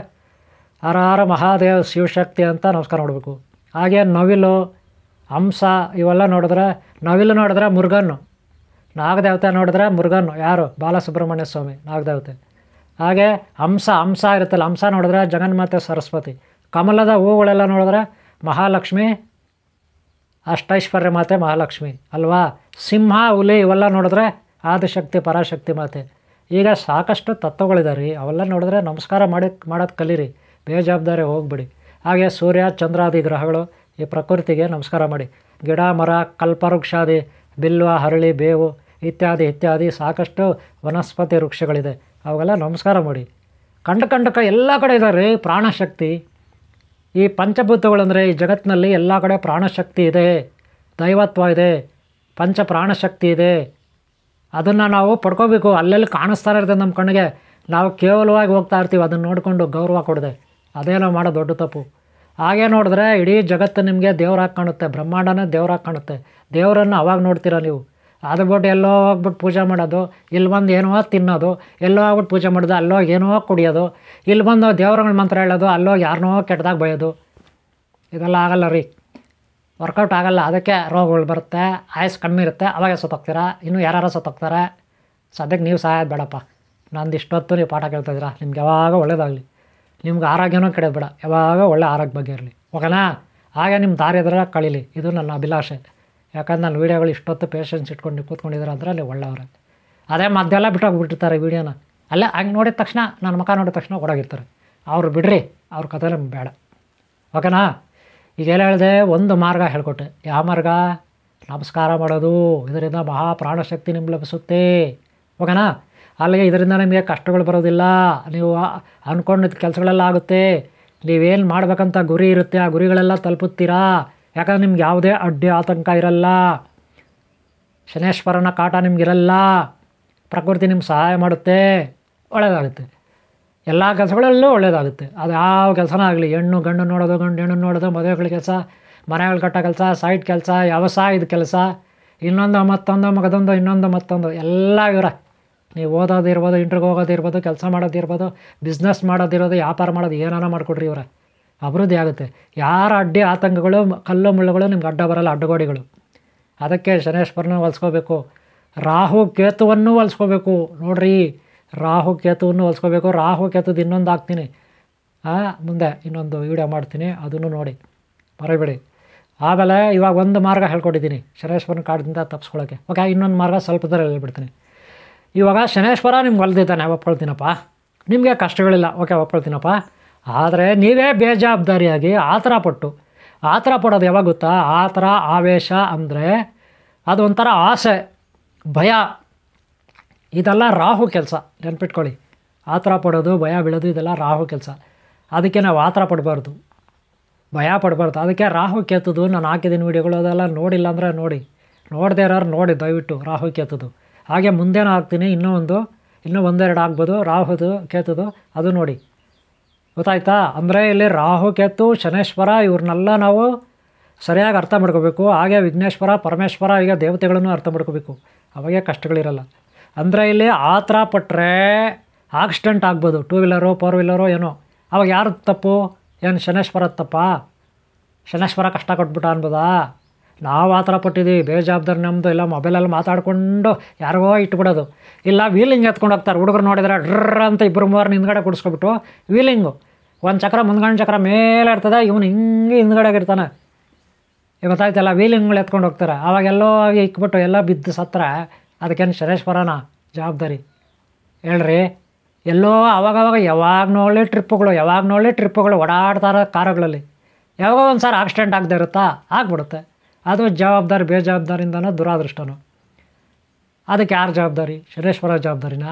ಹರ ಮಹಾದೇವ್ ಶಿವಶಕ್ತಿ ಅಂತ ನಮಸ್ಕಾರ ಮಾಡಬೇಕು. ಹಾಗೆ ನವಿಲು, ಹಂಸ ಇವೆಲ್ಲ ನೋಡಿದ್ರೆ, ನವಿಲು ನೋಡಿದ್ರೆ ಮುರುಗನ್ನು, ನಾಗದೇವತೆ ನೋಡಿದ್ರೆ ಮುರುಗನ್ನು, ಯಾರು? ಬಾಲಸುಬ್ರಹ್ಮಣ್ಯ ಸ್ವಾಮಿ ನಾಗದೇವತೆ. ಹಾಗೆ ಹಂಸ ಇರುತ್ತಲ್ಲ, ಹಂಸ ನೋಡಿದ್ರೆ ಜಗನ್ಮಾತೆ ಸರಸ್ವತಿ. ಕಮಲದ ಹೂಗಳೆಲ್ಲ ನೋಡಿದ್ರೆ ಮಹಾಲಕ್ಷ್ಮಿ, ಅಷ್ಟೈಶ್ವರ್ಯ ಮಾತೆ ಮಹಾಲಕ್ಷ್ಮಿ ಅಲ್ವಾ. ಸಿಂಹ, ಹುಲಿ ಇವೆಲ್ಲ ನೋಡಿದ್ರೆ ಆದಿಶಕ್ತಿ, ಪರಾಶಕ್ತಿ ಮಾತೆ. ಈಗ ಸಾಕಷ್ಟು ತತ್ವಗಳಿದಾವೆ, ಅವೆಲ್ಲ ನೋಡಿದ್ರೆ ನಮಸ್ಕಾರ ಮಾಡೋದು ಕಲೀರಿ, ಬೇಜವಾಬ್ದಾರಿ ಹೋಗ್ಬಿಡಿ. ಹಾಗೆ ಸೂರ್ಯ, ಚಂದ್ರಾದಿ ಗ್ರಹಗಳು, ಈ ಪ್ರಕೃತಿಗೆ ನಮಸ್ಕಾರ ಮಾಡಿ. ಗಿಡ, ಮರ, ಕಲ್ಪವೃಕ್ಷಾದಿ, ಬಿಲ್ವ, ಹರಳಿ, ಬೇವು ಇತ್ಯಾದಿ ಸಾಕಷ್ಟು ವನಸ್ಪತಿ ವೃಕ್ಷಗಳಿದೆ, ಅವೆಲ್ಲ ನಮಸ್ಕಾರ ಮಾಡಿ. ಕಂಡಕ ಎಲ್ಲ ಕಡೆ ಇದ್ದಾರೆ ರೀ ಪ್ರಾಣಶಕ್ತಿ. ಈ ಪಂಚಭೂತಗಳಂದರೆ ಈ ಜಗತ್ತಿನಲ್ಲಿ ಎಲ್ಲ ಕಡೆ ಪ್ರಾಣಶಕ್ತಿ ಇದೆ, ದೈವತ್ವ ಇದೆ, ಪಂಚ ಪ್ರಾಣಶಕ್ತಿ ಇದೆ. ಅದನ್ನು ನಾವು ಪಡ್ಕೋಬೇಕು. ಅಲ್ಲೆಲ್ಲಿ ಕಾಣಿಸ್ತಾ ಇರ್ತದೆ ನಮ್ಮ ಕಣ್ಣಿಗೆ, ನಾವು ಕೇವಲವಾಗಿ ಹೋಗ್ತಾ ಇರ್ತೀವಿ, ಅದನ್ನು ನೋಡಿಕೊಂಡು ಗೌರವ ಕೊಡದೆ. ಅದೇ ನಾವು ಮಾಡೋ ದೊಡ್ಡ ತಪ್ಪು. ಹಾಗೆ ನೋಡಿದ್ರೆ ಇಡೀ ಜಗತ್ತು ನಿಮಗೆ ದೇವ್ರಾಗಿ ಕಾಣುತ್ತೆ, ಬ್ರಹ್ಮಾಂಡನೇ ದೇವ್ರಾಗಿ ಕಾಣುತ್ತೆ. ದೇವರನ್ನು ಅವಾಗ ನೋಡ್ತೀರ ನೀವು. ಅದು ಬಿಟ್ಟು ಎಲ್ಲೋ ಹೋಗ್ಬಿಟ್ಟು ಪೂಜೆ ಮಾಡೋದು, ಇಲ್ಲಿ ಬಂದು ಏನೋ ತಿನ್ನೋದು, ಎಲ್ಲೋ ಹೋಗ್ಬಿಟ್ಟು ಪೂಜೆ ಮಾಡೋದು, ಅಲ್ಲೋಗಿ ಏನೋ ಕುಡಿಯೋದು, ಇಲ್ಲಿ ಬಂದು ದೇವ್ರಗಳ ಮಂತ್ರ ಹೇಳೋದು, ಅಲ್ಲೋಗಿ ಯಾರನ್ನೋ ಕೆಟ್ಟದಾಗ ಬೈಯೋದು, ಇದೆಲ್ಲ ಆಗಲ್ಲ ರೀ, ವರ್ಕೌಟ್ ಆಗಲ್ಲ. ಅದಕ್ಕೆ ರೋಗಗಳು ಬರುತ್ತೆ, ಆಯಸ್ಸು ಕಮ್ಮಿ ಇರುತ್ತೆ, ಅವಾಗ ಸತ್ತೋಗ್ತೀರಾ. ಇನ್ನೂ ಯಾರು ಸತ್ತೋಗ್ತಾರೆ. ಸದ್ಯಕ್ಕೆ ನೀವು ಸಹಾಯ ಬೇಡಪ್ಪ, ನಂದು ಇಷ್ಟೊತ್ತು ನೀವು ಪಾಠ ಕೇಳ್ತಾಯಿದ್ದೀರಾ. ನಿಮ್ಗೆ ಯಾವಾಗ ಒಳ್ಳೇದಾಗಲಿ, ನಿಮ್ಗೆ ಆರೋಗ್ಯನೂ ಕೆಡೋದು ಬೇಡ, ಯಾವಾಗ ಒಳ್ಳೆ ಆರೋಗ್ಯ ಬಗ್ಗೆ ಇರಲಿ, ಓಕೆನಾ? ಹಾಗೆ ನಿಮ್ಮ ದಾರಿ ಎದುರ ಕಳೀಲಿ, ಇದು ನನ್ನ ಅಭಿಲಾಷೆ. ಯಾಕಂದ್ರೆ ನನ್ನ ವೀಡಿಯೋಗಳು ಇಷ್ಟೊತ್ತು ಪೇಷನ್ಸ್ ಇಟ್ಕೊಂಡು ನೀವು ಕೂತ್ಕೊಂಡಿದ್ದಾರೆ ಅಂದರೆ ಅಲ್ಲಿ ಒಳ್ಳೆಯವ್ರೆ. ಅದೇ ಮದ್ದೆಲ್ಲ ಬಿಟ್ಟೋಗ್ಬಿಟ್ಟಿರ್ತಾರೆ ವೀಡಿಯೋನ, ಅಲ್ಲೇ ಹಂಗೆ ನೋಡಿದ ತಕ್ಷಣ, ನನ್ನ ಮುಖ ನೋಡಿದ ತಕ್ಷಣ ಓಡೋಗಿರ್ತಾರೆ. ಅವ್ರು ಬಿಡ್ರಿ, ಅವ್ರ ಕಥೆ ನಮ್ಗೆ ಬೇಡ, ಓಕೆನಾ? ಈಗೆಲ್ಲ ಹೇಳಿದೆ, ಒಂದು ಮಾರ್ಗ ಹೇಳ್ಕೊಟ್ಟೆ. ಯಾವ ಮಾರ್ಗ? ನಮಸ್ಕಾರ ಮಾಡೋದು. ಇದರಿಂದ ಮಹಾಪ್ರಾಣಶಕ್ತಿ ನಿಮ್ಗೆ ಲಭಿಸುತ್ತೆ, ಓಕೆನಾ? ಅಲ್ಲಿಗೆ ಇದರಿಂದ ನಿಮಗೆ ಕಷ್ಟಗಳು ಬರೋದಿಲ್ಲ, ನೀವು ಅಂದ್ಕೊಂಡಿದ್ದ ಕೆಲಸಗಳೆಲ್ಲ ಆಗುತ್ತೆ. ನೀವೇನು ಮಾಡಬೇಕಂತ ಗುರಿ ಇರುತ್ತೆ, ಆ ಗುರಿಗಳೆಲ್ಲ ತಲುಪುತ್ತೀರಾ. ಯಾಕಂದ್ರೆ ನಿಮ್ಗೆ ಯಾವುದೇ ಅಡ್ಡಿ ಆತಂಕ ಇರಲ್ಲ, ಶನೇಶ್ವರನ ಕಾಟ ನಿಮಗಿರಲ್ಲ, ಪ್ರಕೃತಿ ನಿಮ್ಗೆ ಸಹಾಯ ಮಾಡುತ್ತೆ, ಒಳ್ಳೆಯದಾಗುತ್ತೆ. ಎಲ್ಲ ಕೆಲಸಗಳಲ್ಲೂ ಒಳ್ಳೆಯದಾಗುತ್ತೆ. ಅದು ಯಾವ ಕೆಲಸನೇ ಆಗಲಿ, ಹೆಣ್ಣು ಗಂಡು ನೋಡೋದು, ಗಂಡು ಹೆಣ್ಣು ನೋಡೋದು, ಮದುವೆಗಳ ಕೆಲಸ, ಮನೆಗಳು ಕಟ್ಟೋ ಕೆಲಸ, ಸೈಟ್ ಕೆಲಸ, ವ್ಯವಸಾಯದ ಕೆಲಸ, ಇನ್ನೊಂದು ಮತ್ತೊಂದು ಮಗದೊಂದು ಇನ್ನೊಂದು ಮತ್ತೊಂದು ಎಲ್ಲ ಇವರ. ನೀವು ಓದೋದಿರ್ಬೋದು, ಇಂಟ್ರಿಗೆ ಹೋಗೋದಿರ್ಬೋದು, ಕೆಲಸ ಮಾಡೋದಿರ್ಬೋದು, ಬಿಸ್ನೆಸ್ ಮಾಡೋದಿರೋದು, ವ್ಯಾಪಾರ ಮಾಡೋದು, ಏನಾರ ಮಾಡಿಕೊಡ್ರಿ ಇವರ, ಅಭಿವೃದ್ಧಿ ಆಗುತ್ತೆ. ಯಾರ ಅಡ್ಡಿ ಆತಂಕಗಳು, ಕಲ್ಲು ಮುಳ್ಳುಗಳು ನಿಮ್ಗೆ ಅಡ್ಡ ಬರಲ್ಲ, ಅಡ್ಡಗೋಡಿಗಳು. ಅದಕ್ಕೆ ಶನೇಶ್ವರನ ಹೊಲಿಸ್ಕೋಬೇಕು. ರಾಹು ಕೇತುವನ್ನು ಹೊಲಿಸ್ಕೋಬೇಕು ನೋಡ್ರಿ, ರಾಹು ಕೇತುವನ್ನು ಹೊಲಿಸ್ಕೋಬೇಕು. ರಾಹು ಕೇತುದು ಇನ್ನೊಂದು ಹಾಕ್ತೀನಿ, ಮುಂದೆ ಇನ್ನೊಂದು ವೀಡಿಯೋ ಮಾಡ್ತೀನಿ, ಅದನ್ನು ನೋಡಿ ಮರಿಬೇಡಿ. ಆಮೇಲೆ ಇವಾಗ ಒಂದು ಮಾರ್ಗ ಹೇಳ್ಕೊಟ್ಟಿದ್ದೀನಿ ಶನೇಶ್ವರನ ಕಾಡದಿಂದ ತಪ್ಪಿಸ್ಕೊಳ್ಳೋಕ್ಕೆ. ಓಕೆ, ಇನ್ನೊಂದು ಮಾರ್ಗ ಸ್ವಲ್ಪದಲ್ಲಿ ಹೇಳ್ಬಿಡ್ತೀನಿ. ಇವಾಗ ಶನೇಶ್ವರ ನಿಮ್ಗೆ ಹೊಲ್ದಿದ್ದಾನೆ, ಒಪ್ಕೊಳ್ತೀನಪ್ಪ. ನಿಮಗೆ ಕಷ್ಟಗಳಿಲ್ಲ, ಓಕೆ ಒಪ್ಕೊಳ್ತೀನಪ್ಪ. ಆದರೆ ನೀವೇ ಬೇಜವಾಬ್ದಾರಿಯಾಗಿ ಆತರ ಪಡೋದು ಯಾವಾಗ ಗೊತ್ತಾ? ಆತರ, ಆವೇಶ ಅಂದರೆ ಅದು ಒಂಥರ ಆಸೆ, ಭಯ, ಇದೆಲ್ಲ ರಾಹು ಕೆಲಸ. ನೆನ್ಪಿಟ್ಕೊಳ್ಳಿ, ಆತರ ಪಡೋದು, ಭಯ ಬೀಳೋದು ಇದೆಲ್ಲ ರಾಹು ಕೆಲಸ. ಅದಕ್ಕೆ ನಾವು ಆತರ ಪಡಬಾರ್ದು, ಭಯ ಪಡಬಾರ್ದು. ಅದಕ್ಕೆ ರಾಹು ಕೇತುದು ನಾನು ಹಾಕಿದ್ದೀನಿ ವೀಡಿಯೋಗಳು, ಅದೆಲ್ಲ ನೋಡಿಲ್ಲ ಅಂದರೆ ನೋಡದೇ ಇರೋರು ನೋಡಿ ದಯವಿಟ್ಟು ರಾಹು ಕೇತುದು. ಹಾಗೆ ಮುಂದೇನೂ ಹಾಕ್ತೀನಿ, ಇನ್ನೂ ಒಂದೆರಡು ಆಗ್ಬೋದು ರಾಹುದು ಕೇತುದು, ಅದು ನೋಡಿ. ಗೊತ್ತಾಯ್ತಾ? ಅಂದರೆ ಇಲ್ಲಿ ರಾಹು ಕೇತು ಶನೇಶ್ವರ ಇವ್ರನ್ನೆಲ್ಲ ನಾವು ಸರಿಯಾಗಿ ಅರ್ಥ ಮಾಡ್ಕೋಬೇಕು. ಹಾಗೆ ವಿಘ್ನೇಶ್ವರ ಪರಮೇಶ್ವರ ಈಗ ದೇವತೆಗಳನ್ನು ಅರ್ಥ ಮಾಡ್ಕೋಬೇಕು, ಅವಾಗೇ ಕಷ್ಟಗಳಿರಲ್ಲ. ಅಂದರೆ ಇಲ್ಲಿ ಆ ಥರ ಪಟ್ಟರೆ ಆಕ್ಸಿಡೆಂಟ್ ಆಗ್ಬೋದು, 2 ವೀಲರು 4 ವೀಲರು ಏನೋ. ಅವಾಗ ಯಾರು ತಪ್ಪು? ಏನು ಶನೇಶ್ವರ ತಪ್ಪಾ? ಶನೇಶ್ವರ ಕಷ್ಟ ಕೊಟ್ಬಿಟ್ಟ ಅನ್ಬೋದಾ? ನಾವು ಆ ಥರ ಪಟ್ಟಿದ್ದೀವಿ, ಬೇಜವಾಬ್ದಾರಿ ನಮ್ಮದು. ಇಲ್ಲ ಮೊಬೈಲಲ್ಲಿ ಮಾತಾಡಿಕೊಂಡು ಯಾರಿಗೋ ಇಟ್ಬಿಡೋದು, ಇಲ್ಲ ವೀಲಿಂಗ್ ಎತ್ಕೊಂಡು ಹೋಗ್ತಾರೆ ಹುಡುಗರು ನೋಡಿದ್ರೆ, ಡ್ರ ಅಂತ 2-3 ಹಿಂದ್ಗಡೆ ಕುಡಿಸ್ಕೊಬಿಟ್ಟು ವೀಲಿಂಗು, ಒಂದು ಚಕ್ರ ಮುಂದ್ಗಡೆ ಚಕ್ರ ಮೇಲೆ ಇರ್ತದೆ, ಇವನು ಹಿಂಗೆ ಹಿಂದ್ಗಡೆಗೆ ಇರ್ತಾನೆ. ಗೊತ್ತಾಯ್ತಲ್ಲ, ವೀಲಿಂಗ್ಗಳು ಎತ್ಕೊಂಡು ಹೋಗ್ತಾರೆ. ಆವಾಗೆಲ್ಲೋ ಆಗಿ ಇಕ್ಬಿಟ್ಟು ಎಲ್ಲ ಬಿದ್ದು ಸತ್ರ, ಅದಕ್ಕೇನು ಶನೇಶ್ವರನ ಜವಾಬ್ದಾರಿ ಹೇಳ್ರಿ? ಎಲ್ಲೋ ಆವಾಗವಾಗ ಯಾವಾಗ ನೋಡಲಿ ಟ್ರಿಪ್ಪುಗಳು ಓಡಾಡ್ತಾರೆ ಕಾರುಗಳಲ್ಲಿ. ಯಾವಾಗ ಒಂದು ಸಾರಿ ಆಕ್ಸಿಡೆಂಟ್ ಆಗದೆ ಇರುತ್ತಾ? ಆಗ್ಬಿಡುತ್ತೆ. ಅದು ಜವಾಬ್ದಾರಿ, ಬೇಜವಾಬ್ದಾರಿಯಿಂದನೋ ದುರಾದೃಷ್ಟನೋ. ಅದಕ್ಕೆ ಯಾರು ಜವಾಬ್ದಾರಿ? ಶನೇಶ್ವರ ಜವಾಬ್ದಾರಿನಾ?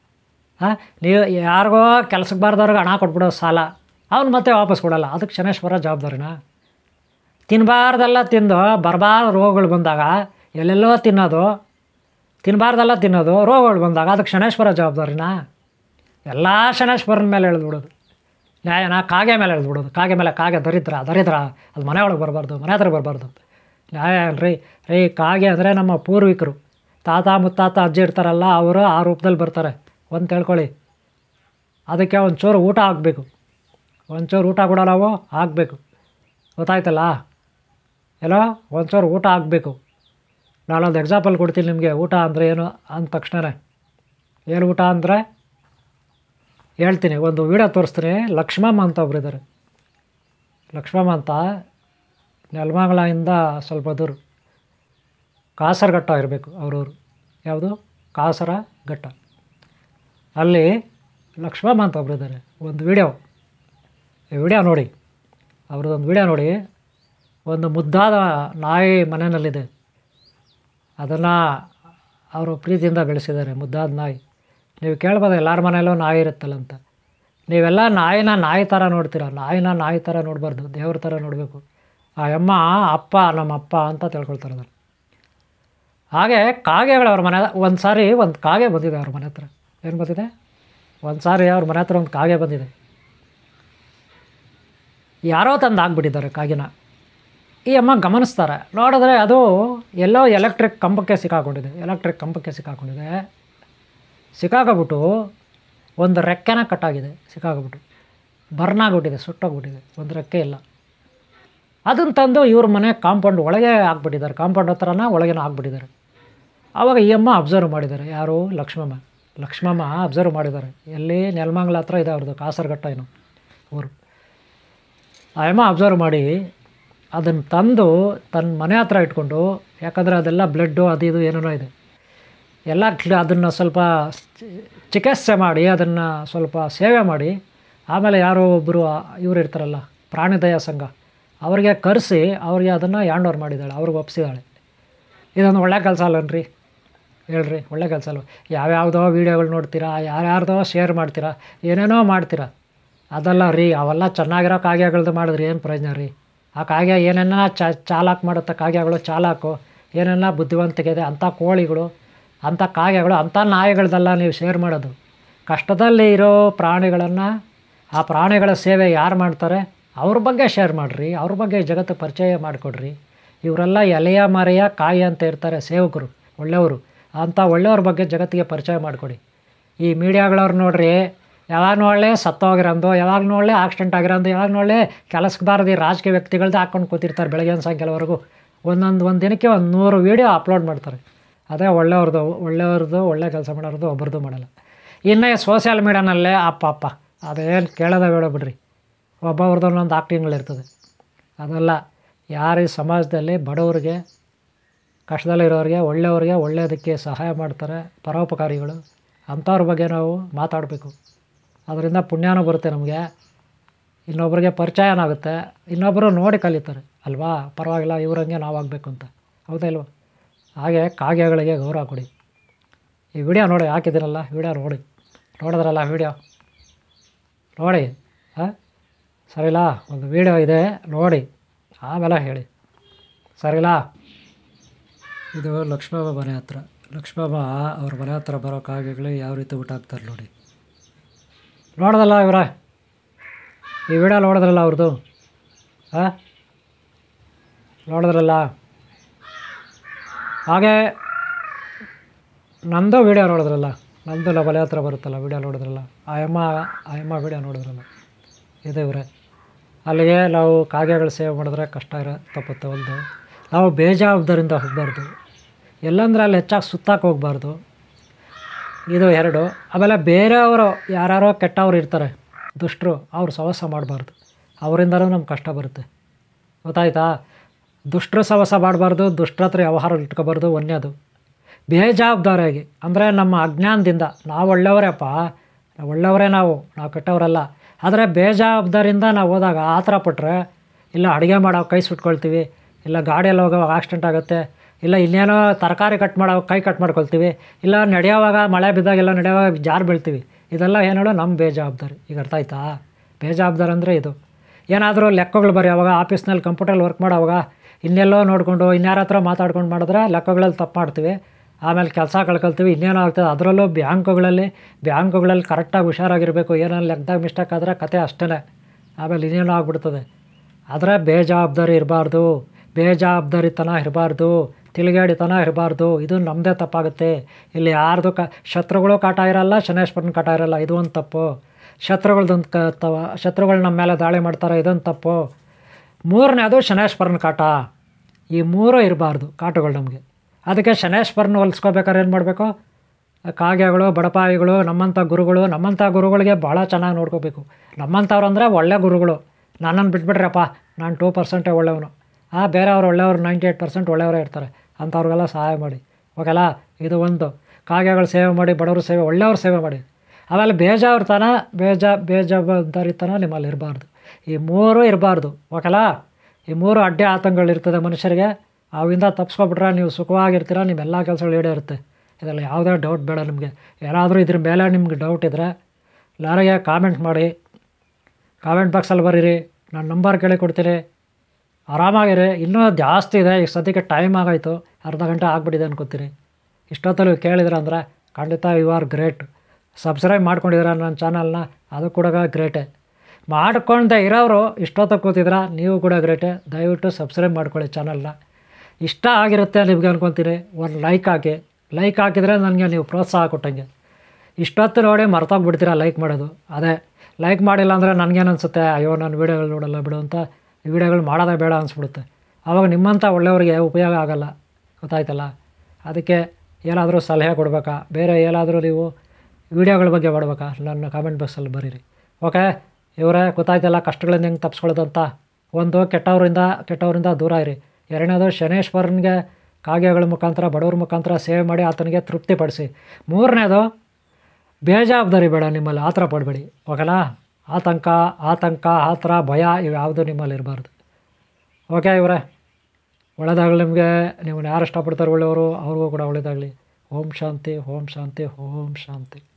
ನೀವು ಯಾರಿಗೋ ಕೆಲಸಕ್ಕೆ ಬಾರ್ದವ್ರಿಗೆ ಹಣ ಕೊಟ್ಬಿಡೋ ಸಾಲ, ಅವ್ನು ಮತ್ತೆ ವಾಪಸ್ ಕೊಡೋಲ್ಲ, ಅದಕ್ಕೆ ಶನೇಶ್ವರ ಜವಾಬ್ದಾರಿನಾ? ತಿನ್ನಬಾರ್ದೆಲ್ಲ ತಿಂದು ಬರಬಾರ್ದು ರೋಗಗಳು ಬಂದಾಗ ಎಲ್ಲೆಲ್ಲೋ ತಿನ್ನಬಾರ್ದೆಲ್ಲ ತಿನ್ನೋದು, ರೋಗಗಳು ಬಂದಾಗ ಅದಕ್ಕೆ ಶನೇಶ್ವರ ಜವಾಬ್ದಾರಿನಾ? ಎಲ್ಲ ಶನೇಶ್ವರನ ಮೇಲೆ ಎಳೆದ್ಬಿಡೋದು, ನ್ಯಾಯನ ಕಾಗೆ ಮೇಲೆ ಎಳೆದ್ಬಿಡೋದು. ಕಾಗೆ ದರಿದ್ರ ಅದು ಮನೆ ಒಳಗೆ ಬರಬಾರ್ದು, ಮನೆ ಹತ್ರ ಬರಬಾರ್ದು. ನ್ಯಾಯ ಅಲ್ರಿ ಕಾಗೆ ಅಂದರೆ ನಮ್ಮ ಪೂರ್ವಿಕರು, ತಾತ ಮುತ್ತಾತ ಅಜ್ಜಿ ಇರ್ತಾರಲ್ಲ, ಅವರು ಆ ರೂಪದಲ್ಲಿ ಬರ್ತಾರೆ ಒಂದು ತಿಳ್ಕೊಳ್ಳಿ. ಅದಕ್ಕೆ ಒಂಚೂರು ಊಟ ಆಗಬೇಕು, ಒಂಚೂರು ಊಟ ಕೂಡ ನಾವು ಆಗಬೇಕು. ಗೊತ್ತಾಯ್ತಲ್ಲ? ಎಲ್ಲೋ ಒಂಚೂರು ಊಟ ಆಗಬೇಕು. ನಾನೊಂದು ಎಕ್ಸಾಂಪಲ್ ಕೊಡ್ತೀನಿ ನಿಮಗೆ. ಊಟ ಅಂದರೆ ಏನು ಅಂದ ತಕ್ಷಣವೇ ಏನು ಊಟ ಅಂದರೆ ಹೇಳ್ತೀನಿ, ಒಂದು ವೀಡಿಯೋ ತೋರಿಸ್ತೀನಿ. ಲಕ್ಷ್ಮಮ್ಮ ಅಂತ ಒಬ್ರು ಇದ್ದಾರೆ. ಲಕ್ಷ್ಮಮ್ಮ ಅಂತ ನೆಲಮಂಗಲದಿಂದ ಸ್ವಲ್ಪ ದೂರ, ಕಾಸರಘಟ್ಟ ಇರಬೇಕು ಅವರವರು. ಯಾವುದು? ಕಾಸರಘಟ್ಟ. ಅಲ್ಲಿ ಲಕ್ಷ್ಮಮ್ಮ ಅಂತ ಒಬ್ರು ಇದ್ದಾರೆ. ಒಂದು ವಿಡಿಯೋ ನೋಡಿ, ಅವ್ರದ್ದೊಂದು ವಿಡಿಯೋ ನೋಡಿ. ಒಂದು ಮುದ್ದಾದ ನಾಯಿ ಮನೆಯಲ್ಲಿದೆ, ಅದನ್ನು ಅವರು ಪ್ರೀತಿಯಿಂದ ಬೆಳೆಸಿದ್ದಾರೆ, ಮುದ್ದಾದ ನಾಯಿ. ನೀವು ಕೇಳ್ಬೋದು ಎಲ್ಲರ ಮನೆಯಲ್ಲೂ ನಾಯಿ ಇರುತ್ತಲ್ಲ ಅಂತ. ನೀವೆಲ್ಲ ನಾಯಿ ಥರ ನೋಡ್ತೀರ. ನಾಯಿ ಥರ ನೋಡಬಾರ್ದು, ದೇವ್ರ ಥರ ನೋಡಬೇಕು. ಆ ಅಮ್ಮ ಅಪ್ಪ ನಮ್ಮ ಅಪ್ಪ ಅಂತ ತಿಳ್ಕೊಳ್ತಾರೆ ಅದನ್ನು. ಹಾಗೆ ಕಾಗೆಗಳು ಅವ್ರ ಮನೆ, ಒಂದು ಕಾಗೆ ಬಂದಿದೆ ಅವ್ರ ಮನೆ ಹತ್ರ. ಏನು ಬಂದಿದೆ? ಒಂದು ಸಾರಿ ಅವ್ರ ಮನೆ ಹತ್ರ ಒಂದು ಕಾಗೆ ಬಂದಿದೆ. ಯಾರೋ ತಂದು ಹಾಕ್ಬಿಟ್ಟಿದ್ದಾರೆ ಕಾಗೆನ. ಈ ಅಮ್ಮ ಗಮನಿಸ್ತಾರೆ, ನೋಡಿದ್ರೆ ಅದು ಎಲ್ಲೋ ಎಲೆಕ್ಟ್ರಿಕ್ ಕಂಬಕ್ಕೆ ಸಿಕ್ಕಾಕೊಂಡಿದೆ. ಸಿಕ್ಕಾಕೊಬಿಟ್ಟು ಒಂದು ರೆಕ್ಕೆನ ಕಟ್ಟಾಗಿದೆ, ಬರ್ನಾಗ್ಬಿಟ್ಟಿದೆ, ಸುಟ್ಟೋಗ್ಬಿಟ್ಟಿದೆ, ಒಂದು ರೆಕ್ಕೆ ಇಲ್ಲ. ಅದನ್ನು ತಂದು ಇವ್ರ ಮನೆ ಕಾಂಪೌಂಡ್ ಒಳಗೆ ಹಾಕ್ಬಿಟ್ಟಿದ್ದಾರೆ, ಕಾಂಪೌಂಡ್ ಹತ್ರನ ಒಳಗೇನೋ ಹಾಕ್ಬಿಟ್ಟಿದ್ದಾರೆ. ಆವಾಗ ಈ ಅಮ್ಮ ಅಬ್ಸರ್ವ್ ಮಾಡಿದ್ದಾರೆ. ಯಾರು? ಲಕ್ಷ್ಮಮ್ಮ ಅಬ್ಸರ್ವ್ ಮಾಡಿದ್ದಾರೆ. ಎಲ್ಲಿ? ನೆಲಮಂಗಲ ಹತ್ರ ಇದೆ ಅವ್ರದ್ದು, ಕಾಸರಘಟ್ಟ ಏನೋ ಊರು. ಆ ಅಮ್ಮ ಅಬ್ಸರ್ವ್ ಮಾಡಿ ಅದನ್ನು ತಂದು ತನ್ನ ಮನೆ ಹತ್ರ ಇಟ್ಕೊಂಡು, ಯಾಕಂದರೆ ಅದೆಲ್ಲ ಬ್ಲಡ್ಡು ಅದು ಇದು ಏನೇನೋ ಇದೆ, ಎಲ್ಲ ಅದನ್ನು ಸ್ವಲ್ಪ ಚಿಕಿತ್ಸೆ ಮಾಡಿ, ಅದನ್ನು ಸ್ವಲ್ಪ ಸೇವೆ ಮಾಡಿ, ಆಮೇಲೆ ಯಾರೋ ಒಬ್ಬರು ಇವರು ಇರ್ತಾರಲ್ಲ ಪ್ರಾಣಿದಯಾ ಸಂಘ, ಅವ್ರಿಗೆ ಕರೆಸಿ ಅವ್ರಿಗೆ ಅದನ್ನು ಹ್ಯಾಂಡ್ ಓವರ್ ಮಾಡಿದ್ದಾಳೆ, ಅವ್ರಿಗೆ ಒಪ್ಪಿಸಿದ್ದಾಳೆ. ಇದೊಂದು ಒಳ್ಳೆ ಕೆಲಸ ಅಲ್ಲನ್ರಿ? ಹೇಳ್ರಿ, ಒಳ್ಳೆ ಕೆಲಸ ಅಲ್ವ? ಯಾವ್ಯಾವುದೋ ವೀಡಿಯೋಗಳು ನೋಡ್ತೀರಾ, ಯಾರ್ಯಾರ್ದೋ ಶೇರ್ ಮಾಡ್ತೀರಾ, ಏನೇನೋ ಮಾಡ್ತೀರಾ. ಅದಲ್ಲ ರೀ, ಅವೆಲ್ಲ ಚೆನ್ನಾಗಿರೋ ಕಾಗೆಗಳ್ದು ಮಾಡಿದ್ರಿ ಏನು ಪ್ರಯೋಜನ ರೀ? ಆ ಕಾಗೆ ಏನೇನ ಚಾಲಾಕ್ ಮಾಡುತ್ತೆ, ಕಾಗೆಗಳು ಚಾಲಾಕು, ಏನೇನ ಬುದ್ಧಿವಂತಿಕೆ ಇದೆ ಅಂಥ ಕೋಳಿಗಳು, ಅಂಥ ಕಾಗೆಗಳು, ಅಂಥ ನಾಯಿಗಳದೆಲ್ಲ ನೀವು ಶೇರ್ ಮಾಡೋದು. ಕಷ್ಟದಲ್ಲಿ ಇರೋ ಪ್ರಾಣಿಗಳನ್ನು, ಆ ಪ್ರಾಣಿಗಳ ಸೇವೆ ಯಾರು ಮಾಡ್ತಾರೆ ಅವ್ರ ಬಗ್ಗೆ ಶೇರ್ ಮಾಡಿರಿ, ಅವ್ರ ಬಗ್ಗೆ ಜಗತ್ತು ಪರಿಚಯ ಮಾಡಿಕೊಡ್ರಿ. ಇವರೆಲ್ಲ ಎಲೆಯ ಮರೆಯ ಕಾಯಿ ಅಂತ ಇರ್ತಾರೆ ಸೇವಕರು, ಒಳ್ಳೆಯವರು. ಅಂಥ ಒಳ್ಳೆಯವ್ರ ಬಗ್ಗೆ ಜಗತ್ತಿಗೆ ಪರಿಚಯ ಮಾಡಿಕೊಡಿ. ಈ ಮೀಡಿಯಾಗಳವ್ರು ನೋಡ್ರಿ, ಯಾವಾಗ ನೋಡಲೇ ಸತ್ತೋಗಿರೋದು, ಯಾವಾಗ ನೋಡಲೇ ಆಕ್ಸಿಡೆಂಟ್ ಆಗಿರೋದು, ಯಾವಾಗ ನೋಡಲೇ ಕೆಲಸಕ್ಕೆ ಬಾರದು ಈ ರಾಜಕೀಯ ವ್ಯಕ್ತಿಗಳ್ದು ಹಾಕ್ಕೊಂಡು ಕೂತಿರ್ತಾರೆ ಬೆಳಗ್ಗೆಯಿಂದ ಸಾಯಂಕಾಲವರೆಗೂ. ಒಂದು ದಿನಕ್ಕೆ 100 ವೀಡಿಯೋ ಅಪ್ಲೋಡ್ ಮಾಡ್ತಾರೆ. ಅದೇ ಒಳ್ಳೆಯವ್ರದ್ದು ಒಳ್ಳೆ ಕೆಲಸ ಮಾಡೋರ್ದು ಒಬ್ಬರದು ಮಾಡಲ್ಲ. ಇನ್ನು ಸೋಷಿಯಲ್ ಮೀಡಿಯಾನಲ್ಲೇ ಅಪ್ಪ ಅದೇನು ಕೇಳೋದ ಬೇಡ ಬಿಡ್ರಿ, ಒಬ್ಬೊಬ್ರದ್ದು ಒಂದೊಂದು ಆ್ಯಕ್ಟಿಂಗ್ಗಳಿರ್ತದೆ. ಅದೆಲ್ಲ ಯಾರು ಈ ಸಮಾಜದಲ್ಲಿ ಬಡವರಿಗೆ, ಕಷ್ಟದಲ್ಲಿರೋರಿಗೆ, ಒಳ್ಳೆಯವ್ರಿಗೆ ಒಳ್ಳೆಯದಕ್ಕೆ ಸಹಾಯ ಮಾಡ್ತಾರೆ, ಪರೋಪಕಾರಿಗಳು, ಅಂಥವ್ರ ಬಗ್ಗೆ ನಾವು ಮಾತಾಡಬೇಕು. ಅದರಿಂದ ಪುಣ್ಯನೂ ಬರುತ್ತೆ ನಮಗೆ, ಇನ್ನೊಬ್ರಿಗೆ ಪರಿಚಯನೂ ಆಗುತ್ತೆ, ಇನ್ನೊಬ್ಬರು ನೋಡಿ ಕಲಿತಾರೆ ಅಲ್ವಾ. ಪರವಾಗಿಲ್ಲ ಇವ್ರಂಗೆ ನಾವಾಗಬೇಕು ಅಂತ, ಹೌದಾ ಇಲ್ವ? ಹಾಗೆ ಕಾಗೆಗಳಿಗೆ ಗೌರವ ಕೊಡಿ. ಈ ವಿಡಿಯೋ ನೋಡಿ ಹಾಕಿದ್ದೀನಲ್ಲ, ವಿಡಿಯೋ ನೋಡಿದ್ರಲ್ಲ ವಿಡಿಯೋ ನೋಡಿ. ಸರಿಲಾ? ಒಂದು ವಿಡಿಯೋ ಇದೆ ನೋಡಿ, ಆಮೇಲೆ ಹೇಳಿ, ಸರಿಲಾ? ಇದು ಲಕ್ಷ್ಮಮ್ಮ ಮನೆ ಹತ್ರ. ಲಕ್ಷ್ಮಮ್ಮ ಅವ್ರ ಮನೆ ಹತ್ರ ಬರೋ ಕಾಗೆಗಳು ಯಾವ ರೀತಿ ಊಟ ಹಾಕ್ತಾರೆ ನೋಡಿ. ನೋಡಿದಲ್ಲ ಇವರ ಈ ವಿಡಿಯೋ ನೋಡಿದ್ರಲ್ಲ ಅವ್ರದ್ದು, ನೋಡಿದ್ರಲ್ಲ. ಹಾಗೆ ನಂದು ವಿಡಿಯೋ ನೋಡಿದ್ರಲ್ಲ, ನಮ್ಮದು ಮನೆ ಹತ್ರ ಬರುತ್ತಲ್ಲ ವಿಡಿಯೋ ನೋಡಿದ್ರಲ್ಲ, ಆಯಮ್ಮ ವಿಡಿಯೋ ನೋಡಿದ್ರಲ್ಲ, ಇದು ಇವರೇ. ಅಲ್ಲಿಗೆ ನಾವು ಕಾಗೆಗಳು ಸೇವ್ ಮಾಡಿದ್ರೆ ಕಷ್ಟ ತಪ್ಪುತ್ತೆ. ಒಂದು ನಾವು ಬೇಜವಾಬ್ದಾರಿಯಿಂದ ಹೋಗಬಾರ್ದು, ಎಲ್ಲಂದ್ರೆ ಅಲ್ಲಿ ಹೆಚ್ಚಾಗಿ ಸುತ್ತಾಕೆ ಹೋಗಬಾರ್ದು. ಇದು 2. ಆಮೇಲೆ ಬೇರೆಯವರು ಯಾರ್ಯಾರೋ ಕೆಟ್ಟವ್ರು ಇರ್ತಾರೆ, ದುಷ್ಟರು, ಅವ್ರು ಸಹವಾಸ ಮಾಡಬಾರ್ದು. ಅವರಿಂದಲೂ ನಮ್ಗೆ ಕಷ್ಟ ಬರುತ್ತೆ, ಗೊತ್ತಾಯ್ತಾ? ದುಷ್ಟರು ಸಹವಾಸ ಮಾಡಬಾರ್ದು, ದುಷ್ಟರ ಹತ್ರ ವ್ಯವಹಾರ ಇಟ್ಕೋಬಾರ್ದು. ಒಂದೇದು ಬೇಜವಾಬ್ದಾರಿಯಾಗಿ, ಅಂದರೆ ನಮ್ಮ ಅಜ್ಞಾನದಿಂದ ನಾವು ಒಳ್ಳೆಯವರೇಪ್ಪ, ಒಳ್ಳೆಯವರೇ ನಾವು ಕೆಟ್ಟವರಲ್ಲ. ಆದರೆ ಬೇಜವಾಬ್ದಾರಿಯಿಂದ ನಾವು ಹೋದಾಗ ಆ ಥರ ಪಟ್ಟರೆ, ಇಲ್ಲ ಅಡುಗೆ ಮಾಡೋ ಕೈ ಸುಟ್ಕೊಳ್ತೀವಿ, ಇಲ್ಲ ಗಾಡಿಯಲ್ಲಿ ಹೋಗೋವಾಗ ಆಕ್ಸಿಡೆಂಟ್ ಆಗುತ್ತೆ, ಇಲ್ಲ ಇನ್ನೇನೋ ತರಕಾರಿ ಕಟ್ ಮಾಡೋ ಕೈ ಕಟ್ ಮಾಡ್ಕೊಳ್ತೀವಿ, ಇಲ್ಲ ನಡೆಯೋವಾಗ ಮಳೆ ಬಿದ್ದಾಗೆಲ್ಲ ನಡೆಯೋವಾಗ ಜಾರು ಬೀಳ್ತೀವಿ. ಇದೆಲ್ಲ ಏನು ಹೇಳೋ ನಮ್ಮ ಬೇಜವಾಬ್ದಾರಿ. ಈಗ ಅರ್ಥ ಆಯ್ತಾ? ಬೇಜವಾಬ್ದಾರಿ ಅಂದರೆ ಇದು. ಏನಾದರೂ ಲೆಕ್ಕಗಳು ಬರೆಯೋವಾಗ, ಆಫೀಸ್ನಲ್ಲಿ ಕಂಪ್ಯೂಟರಲ್ಲಿ ವರ್ಕ್ ಮಾಡೋವಾಗ ಇನ್ನೆಲ್ಲೋ ನೋಡಿಕೊಂಡು ಇನ್ಯಾರ ಹತ್ರ ಮಾತಾಡ್ಕೊಂಡು ಮಾಡಿದ್ರೆ ಲೆಕ್ಕಗಳಲ್ಲಿ ತಪ್ಪು ಮಾಡ್ತೀವಿ, ಆಮೇಲೆ ಕೆಲಸ ಕಳ್ಕೊಳ್ತೀವಿ, ಇನ್ನೇನೋ ಆಗ್ತದೆ. ಅದರಲ್ಲೂ ಬ್ಯಾಂಕುಗಳಲ್ಲಿ ಕರೆಕ್ಟಾಗಿ ಹುಷಾರಾಗಿರಬೇಕು. ಏನೋ ಲೆಕ್ಕದಾಗ ಮಿಸ್ಟೇಕ್ ಆದರೆ ಕತೆ ಅಷ್ಟೇ, ಆಮೇಲೆ ಇನ್ನೇನೋ ಆಗ್ಬಿಡ್ತದೆ. ಆದರೆ ಬೇಜವಾಬ್ದಾರಿ ಇರಬಾರ್ದು, ಬೇಜವಾಬ್ದಾರಿತನ ಇರಬಾರ್ದು, ತಿಳುಗೇಡಿತನ ಇರಬಾರ್ದು. ಇದು ನಮ್ಮದೇ ತಪ್ಪಾಗುತ್ತೆ. ಇಲ್ಲಿ ಯಾರ್ದು ಶತ್ರುಗಳು ಕಾಟ ಇರಲ್ಲ, ಶನೇಶ್ವರನ ಕಾಟ ಇರಲ್ಲ, ಇದು ಒಂದು ತಪ್ಪು. ಶತ್ರುಗಳು ನಮ್ಮ ಮೇಲೆ ದಾಳಿ ಮಾಡ್ತಾರೆ, ಇದೊಂದು ತಪ್ಪು. 3ನೇದು ಶನೇಶ್ವರನ ಕಾಟ. ಈ 3 ಇರಬಾರ್ದು ಕಾಟಗಳು ನಮಗೆ. ಅದಕ್ಕೆ ಶನೇಶ್ವರನ ಹೊಲಿಸ್ಕೋಬೇಕಾದ್ರೆ ಏನು ಮಾಡಬೇಕು? ಕಾಗೆಗಳು, ಬಡಪಾಯಿಗಳು, ನಮ್ಮಂಥ ಗುರುಗಳಿಗೆ ಭಾಳ ಚೆನ್ನಾಗಿ ನೋಡ್ಕೋಬೇಕು. ನಮ್ಮಂಥವ್ರು ಅಂದರೆ ಒಳ್ಳೆ ಗುರುಗಳು. ನನ್ನನ್ನು ಬಿಟ್ಬಿಟ್ರಪ್ಪ, ನಾನು 2% ಒಳ್ಳೆಯವನು, ಬೇರೆಯವ್ರು ಒಳ್ಳೆಯವರು 98% ಒಳ್ಳೆಯವರೇ ಇರ್ತಾರೆ, ಅಂಥವ್ರಿಗೆಲ್ಲ ಸಹಾಯ ಮಾಡಿ. ಓಕೆಲ್ಲ? ಇದು ಒಂದು. ಕಾಗೆಗಳು ಸೇವೆ ಮಾಡಿ, ಬಡವರು ಸೇವೆ, ಒಳ್ಳೆಯವ್ರ ಸೇವೆ ಮಾಡಿ. ಆಮೇಲೆ ಬೇಜವಾಬ್ದಾರಿತನ ನಿಮ್ಮಲ್ಲಿ ಇರಬಾರ್ದು. ಈ 3 ಇರಬಾರ್ದು. ಓಕೆಲ್ಲ? ಈ 3 ಅಡ್ಡಿ ಆತಂಕಗಳಿರ್ತದೆ ಮನುಷ್ಯರಿಗೆ. ಅವಿಂದ ತಪ್ಪಿಸ್ಕೊಬಿಟ್ರೆ ನೀವು ಸುಖವಾಗಿರ್ತೀರ, ನಿಮ್ಮೆಲ್ಲ ಕೆಲಸಗಳು ಈಡೇರುತ್ತೆ. ಇದೆಲ್ಲ ಯಾವುದೇ ಡೌಟ್ ಬೇಡ ನಿಮಗೆ. ಏನಾದರೂ ಇದ್ರ ಮೇಲೆ ನಿಮ್ಗೆ ಡೌಟ್ ಇದ್ದರೆ ಎಲ್ಲರಿಗೆ ಕಾಮೆಂಟ್ ಮಾಡಿ, ಕಾಮೆಂಟ್ ಬಾಕ್ಸಲ್ಲಿ ಬರೀರಿ, ನಾನು ನಂಬರ್ ಕೇಳಿ ಕೊಡ್ತೀನಿ. ಆರಾಮಾಗಿರಿ. ಇನ್ನೂ ಜಾಸ್ತಿ ಇದೆ, ಈಗ ಸದ್ಯಕ್ಕೆ ಟೈಮ್ ಆಗೋಯ್ತು, ಅರ್ಧ ಗಂಟೆ ಆಗ್ಬಿಟ್ಟಿದೆ ಅನ್ಕೋತೀನಿ. ಇಷ್ಟೊತ್ತಲ್ಲಿ ಕೇಳಿದ್ರೆ ಅಂದರೆ ಖಂಡಿತ ಯು ಆರ್ ಗ್ರೇಟ್. ಸಬ್ಸ್ಕ್ರೈಬ್ ಮಾಡ್ಕೊಂಡಿದ್ದೀರ ನನ್ನ ಚಾನಲ್ನ, ಅದು ಕೂಡ ಗ್ರೇಟೇ. ಮಾಡ್ಕೊಂಡೆ ಇರೋರು ಇಷ್ಟೊತ್ತಿಗೆ ಕೂತಿದ್ರೆ ನೀವು ಕೂಡ ಗ್ರೇಟೇ. ದಯವಿಟ್ಟು ಸಬ್ಸ್ಕ್ರೈಬ್ ಮಾಡ್ಕೊಳ್ಳಿ ಚಾನಲ್ನ. ಇಷ್ಟ ಆಗಿರುತ್ತೆ ನಿಮಗೆ ಅನ್ಕೊತೀನಿ. ಒಂದು ಲೈಕ್ ಹಾಕಿದರೆ ನನಗೆ ನೀವು ಪ್ರೋತ್ಸಾಹ ಕೊಟ್ಟಂಗೆ. ಇಷ್ಟೊತ್ತು ನೋಡಿ ಮರ್ತೋಗ್ಬಿಡ್ತೀರಾ ಲೈಕ್ ಮಾಡೋದು. ಅದೇ ಲೈಕ್ ಮಾಡಿಲ್ಲ ಅಂದರೆ ನನಗೇನು ಅನಿಸುತ್ತೆ, ಅಯ್ಯೋ ನಾನು ವೀಡಿಯೋಗಳು ನೋಡಲ್ಲ ಬಿಡು ಅಂತ, ಈ ವಿಡಿಯೋಗಳು ಮಾಡೋದೇ ಬೇಡ ಅನಿಸ್ಬಿಡುತ್ತೆ. ಆವಾಗ ನಿಮ್ಮಂಥ ಒಳ್ಳೆಯವರಿಗೆ ಉಪಯೋಗ ಆಗೋಲ್ಲ, ಗೊತ್ತಾಯ್ತಲ್ಲ? ಅದಕ್ಕೆ ಏನಾದರೂ ಸಲಹೆ ಕೊಡಬೇಕಾ, ಬೇರೆ ಏನಾದರೂ ನೀವು ವೀಡಿಯೋಗಳ ಬಗ್ಗೆ ಮಾಡಬೇಕಾ, ನನ್ನ ಕಾಮೆಂಟ್ ಬಾಕ್ಸಲ್ಲಿ ಬರೀರಿ. ಓಕೆ ಇವರೇ, ಗೊತ್ತಾಯ್ತಲ್ಲ ಕಷ್ಟಗಳಿಂದ ಹೆಂಗೆ ತಪ್ಪಿಸ್ಕೊಳ್ಳೋದು ಅಂತ. ಒಂದು ಕೆಟ್ಟವರಿಂದ ದೂರ ಇರಿ. 2ನೇದು ಶನೇಶ್ವರನಿಗೆ ಕಾಗೆಗಳ ಮುಖಾಂತರ, ಬಡವ್ರ ಮುಖಾಂತರ ಸೇವೆ ಮಾಡಿ ಆತನಿಗೆ ತೃಪ್ತಿಪಡಿಸಿ. 3ನೇದು ಬೇಜವಾಬ್ದಾರಿ ಬೇಡ ನಿಮ್ಮಲ್ಲಿ, ಆತರ ಪಡಬೇಡಿ. ಓಕೆನಾ? ಆತಂಕ, ಆತರ, ಭಯ ಇವ್ಯಾವುದು ನಿಮ್ಮಲ್ಲಿ ಇರಬಾರ್ದು. ಓಕೆ ಇವರೇ, ಒಳ್ಳೆಯದಾಗಲಿ ನಿಮಗೆ. ನೀವು ಯಾರು ಇಷ್ಟಪಡ್ತಾರೆ ಒಳ್ಳೆಯವರು, ಅವ್ರಿಗೂ ಕೂಡ ಒಳ್ಳೆಯದಾಗಲಿ. ಓಂ ಶಾಂತಿ, ಓಂ ಶಾಂತಿ, ಓಂ ಶಾಂತಿ.